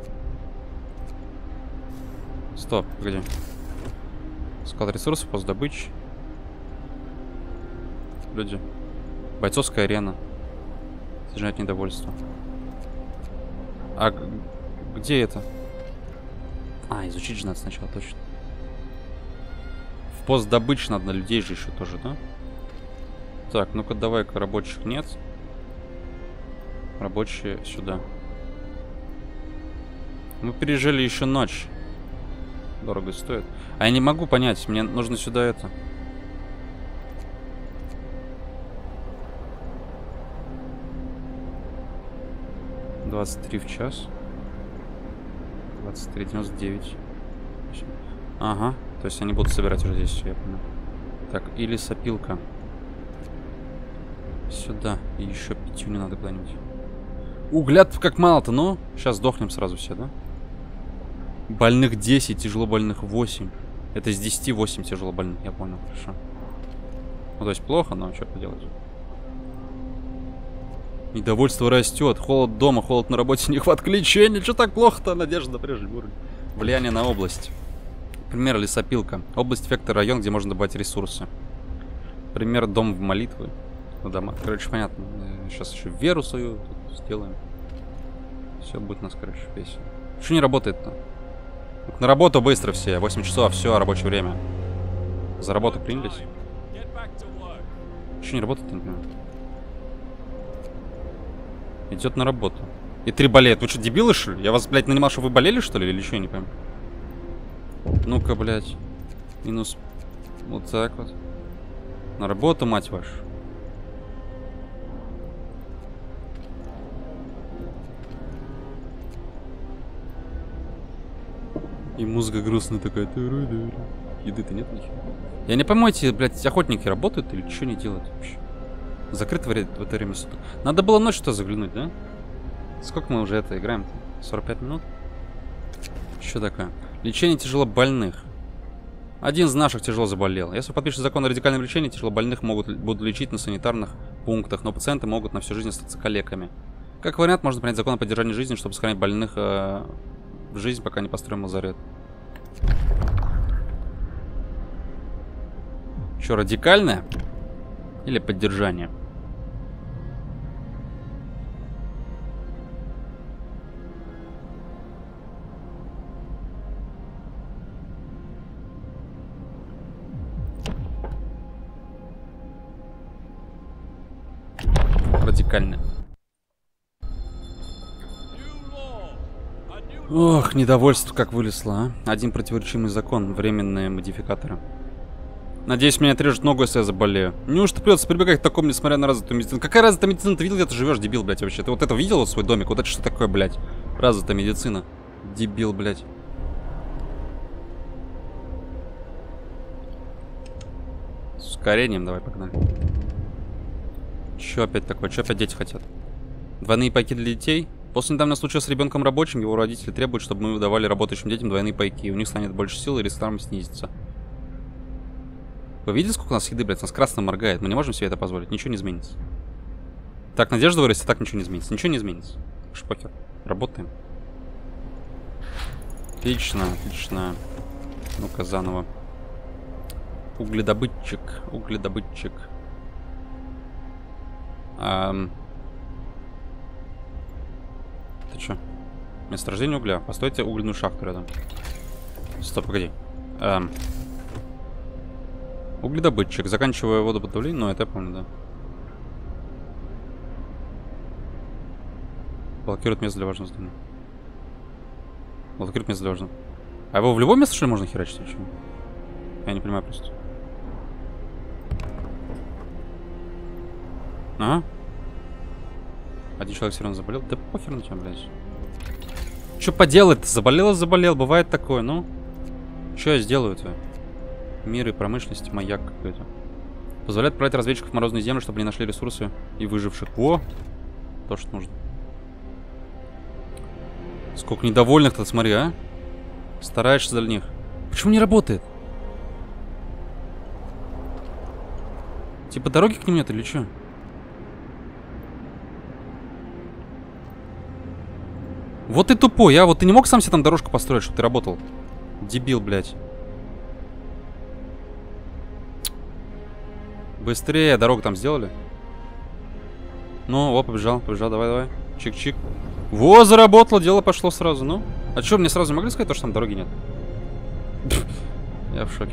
Стоп, погоди. Склад ресурсов, пост добычи. Люди. Бойцовская арена. Снижать недовольство. А где это? А, изучить же надо сначала, точно. В пост добычи надо, на людей же еще тоже, да? Так, ну-ка давай-ка, рабочих нет. Рабочие сюда. Мы пережили еще ночь. Дорого стоит. А я не могу понять, мне нужно сюда это. двадцать три в час. двадцать три девяносто девять. Ага, то есть они будут собирать уже здесь все, я понял. Так, и лесопилка. Сюда. И еще пятью не надо куда-нибудь. Угля как мало-то, ну. Сейчас сдохнем сразу все, да? Больных десять, тяжело больных восемь. Это из десяти восемь тяжело больных, я понял, хорошо. Ну, то есть плохо, но что поделать. Недовольство растет. Холод дома, холод на работе, нехватка лечения. Что так плохо-то? Надежда на прежний уровень. Влияние на область. Пример лесопилка. Область, вектор, район, где можно добывать ресурсы. Пример дом в молитвы. Ну, дома. Короче, понятно. Сейчас еще веру свою тут сделаем. Все будет у нас, короче, весело. Что не работает-то? На работу быстро все. восемь часов, все, рабочее время. За работу принялись. Что не работает, не понимаю. Идет на работу. И три болеют. Вы что, дебилы, что ли? Я вас, блядь, нанимал, что вы болели, что ли? Или что, я не пойму. Ну-ка, блядь. Минус. Вот так вот. На работу, мать вашу. И музыка грустная такая. Еды-то нет нихера. Я не пойму, эти, блядь, охотники работают или что не делают вообще? Закрыто в это время суток. Надо было ночью-то заглянуть, да? Сколько мы уже это играем? сорок пять минут? Что такое? Лечение тяжело больных. Один из наших тяжело заболел. Если подпишут закон о радикальном лечении, тяжело больных могут, будут лечить на санитарных пунктах, но пациенты могут на всю жизнь остаться калеками. Как вариант, можно принять закон о поддержании жизни, чтобы сохранить больных э, в жизнь, пока не построим лазарет. Что, радикальное? Или поддержание? Радикально. Ох, недовольство как вылезло, а. Один противоречивый закон. Временные модификаторы. Надеюсь, меня отрежут ногу, если я заболею. Неужто придется прибегать к такому, несмотря на развитую медицину? Какая развитая медицина? Ты видел, где ты живешь, дебил, блядь, вообще? Ты вот это видел, вот свой домик? Вот это что такое, блядь? Развитая медицина. Дебил, блядь. С ускорением давай, погнали. Че опять такое? Че опять дети хотят? Двойные пайки для детей? После недавнего случая с ребенком рабочим, его родители требуют, чтобы мы выдавали работающим детям двойные пайки. У них станет больше сил, и риск травм снизится. Вы видите, сколько у нас еды, блядь? У нас красным моргает. Мы не можем себе это позволить. Ничего не изменится. Так, надежда вырастет, так ничего не изменится. Ничего не изменится. Шпокер. Работаем. Отлично, отлично. Ну-ка, заново. Угледобытчик. Угледобытчик. Ам... Ты чё? Месторождение угля. Постойте угольную шахту рядом. Стоп, погоди. Ам... Угледобытчик. Заканчивая водоподавление. Ну, это я помню, да. Блокирует место для важного здания. Блокирует место для важного. А его в любое место, что ли, можно херачить? Почему? Я не понимаю просто. Ага. Один человек все равно заболел. Да похер на тебя, блядь. Че поделать-то? Заболел, заболел. Бывает такое, ну. Че я сделаю-то? Мир и промышленность, маяк какой-то. Позволяет отправить разведчиков в морозные земли, чтобы они нашли ресурсы и выживших. О! То, что нужно. Сколько недовольных-то, смотри, а? Стараешься для них. Почему не работает? Типа дороги к ним нет или что? Вот ты тупой, а? Вот ты не мог сам себе там дорожку построить, чтобы ты работал? Дебил, блядь. Быстрее, дорогу там сделали. Ну, о, побежал, побежал, давай, давай. Чик-чик. Во, заработало, дело пошло сразу, ну. А что, мне сразу не могли сказать, то, что там дороги нет? Я в шоке.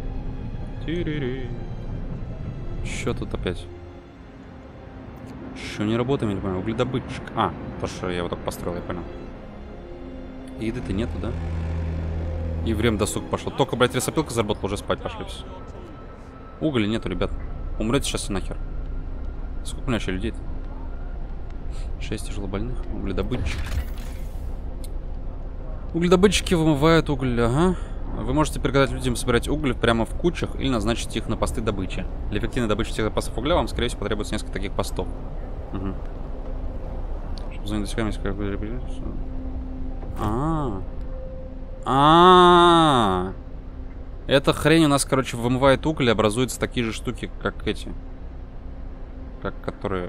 Что тут опять? Что не работаем, я не понимаю. Угледобытчик. А, то, что я его только построил, я понял. И еды-то нету, да? И время досуг пошло. Только, блядь, лесопилка заработала, уже спать пошли все. Угля нету, ребят. Умрете сейчас и нахер. Сколько у меня еще людей-то? Шесть тяжелобольных. Угледобытчики. Угледобытчики вымывают уголь, ага. Вы можете приказать людям собирать уголь прямо в кучах или назначить их на посты добычи. Для эффективной добычи всех запасов угля вам, скорее всего, потребуется несколько таких постов. Угу. Чтобы за недосягаемость как бы... А-а-а. А-а-а. Эта хрень у нас, короче, вымывает уголь и образуются такие же штуки, как эти. Как которые...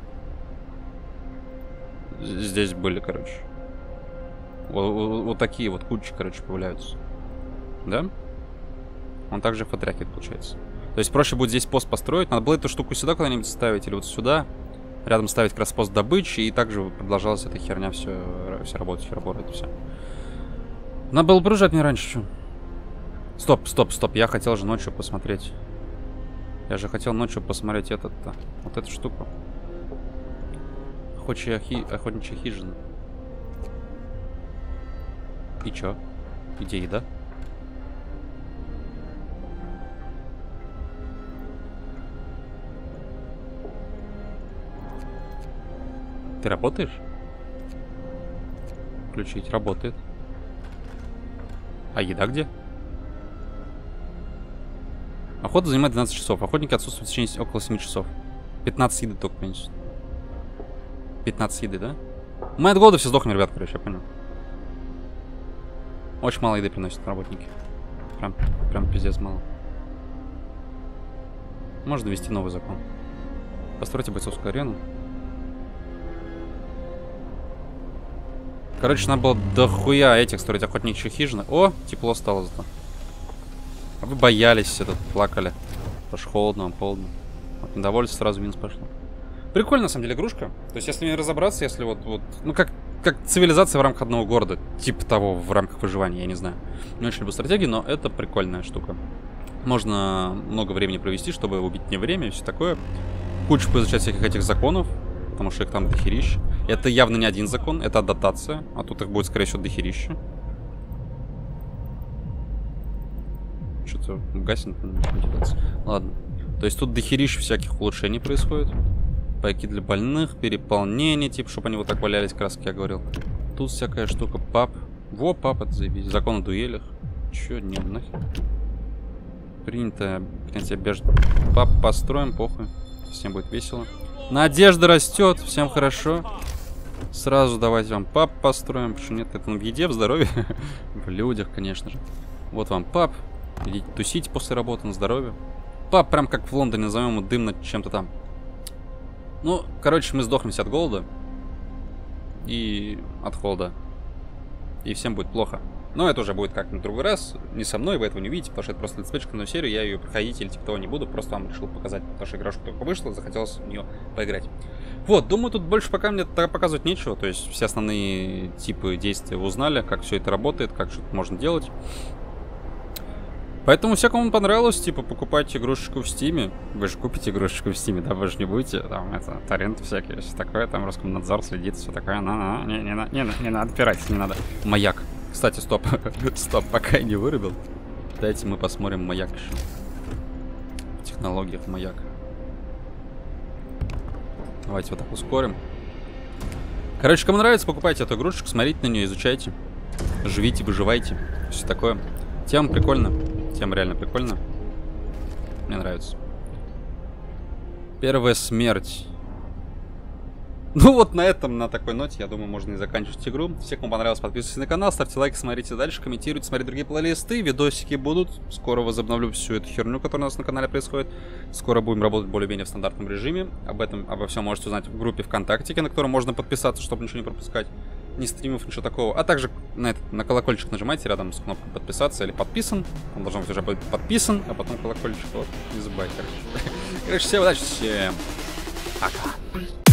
Здесь были, короче. Вот, вот, вот такие вот кучи, короче, появляются. Да? Он также фотрякет, получается. То есть проще будет здесь пост построить. Надо было эту штуку сюда куда-нибудь ставить или вот сюда. Рядом ставить как раз пост добычи. И также продолжалась эта херня все, все работать, все работает, все. Надо было пружать мне раньше, что? Стоп, стоп, стоп. Я хотел же ночью посмотреть. Я же хотел ночью посмотреть этот-то. Вот эту штуку. Охотничья, хи... Охотничья хижина. И чё? Где еда? Ты работаешь? Включить. Работает. А еда где? Охота занимает двенадцать часов. Охотники отсутствуют в течение около семи часов. пятнадцать еды только принесут. пятнадцать еды, да? Мы от голода все сдохнем, ребят, короче, я понял. Очень мало еды приносят работники. Прям, прям пиздец мало. Можно ввести новый закон. Постройте бойцовскую арену. Короче, надо было дохуя этих строить охотничьи хижины. О, тепло стало зато. А вы боялись все тут, плакали. Потому что холодно, вам холодно. Вот недовольство сразу минус пошло. Прикольно, на самом деле, игрушка. То есть, если не разобраться, если вот, вот ну, как, как цивилизация в рамках одного города. Типа того, в рамках выживания, я не знаю. Не очень люблю стратегии, но это прикольная штука. Можно много времени провести, чтобы убить мне время и все такое. Кучу поизучать всяких этих законов, потому что их там дохерища. Это явно не один закон, это адаптация. А тут их будет, скорее всего, дохерища. Что-то гаснет. Ладно. То есть тут дохерища всяких улучшений происходит. Пайки для больных, переполнение, типа, чтобы они вот так валялись, как раз как я говорил. Тут всякая штука. Пап. Во, пап, это заебись. Закон о дуэлях. Чё, не, нахер. Принято принятие беж... Пап, построим, похуй. Всем будет весело. Надежда растет, всем хорошо. Сразу давайте вам паб построим. Почему нет? Это в еде, в здоровье. В людях, конечно же. Вот вам паб. Идите тусить после работы на здоровье. Паб прям как в Лондоне, назовем его дымно чем-то там. Ну, короче, мы сдохнемся от голода. И от холода. И всем будет плохо. Но это уже будет как на другой раз. Не со мной, вы этого не увидите, потому что это просто летсплейчка на серию. Я ее проходить или типа того не буду. Просто вам решил показать, потому что игрушка только вышла, захотелось в нее поиграть. Вот, думаю, тут больше пока мне показывать нечего. То есть все основные типы действия вы узнали, как все это работает, как что-то можно делать. Поэтому все, кому понравилось, типа, покупайте игрушечку в Стиме. Вы же купите игрушечку в Стиме, да, вы же не будете. Там, это, торренты всякие, все такое, там, Роскомнадзор следит, все такое. На-на, не, не, не, не, не надо пирать, не надо. Маяк. Кстати, стоп, стоп, пока я не вырубил. Дайте мы посмотрим маяк еще. В технологиях маяк. Давайте вот так ускорим. Короче, кому нравится, покупайте эту игрушечку, смотрите на нее, изучайте. Живите, выживайте, все такое. Тема прикольно. Тема реально прикольно. Мне нравится. Первая смерть. Ну вот на этом, на такой ноте, я думаю, можно и заканчивать игру. Всем, кому понравилось, подписывайтесь на канал, ставьте лайки, смотрите дальше, комментируйте, смотрите другие плейлисты, видосики будут. Скоро возобновлю всю эту херню, которая у нас на канале происходит. Скоро будем работать более-менее в стандартном режиме. Об этом, обо всем можете узнать в группе ВКонтакте, на которой можно подписаться, чтобы ничего не пропускать. Ни стримов, ничего такого. А также на, этот, на колокольчик нажимайте рядом с кнопкой подписаться или подписан. Он должен быть уже подписан, а потом колокольчик. Вот, не забывайте, короче. Короче, всем удачи, всем пока.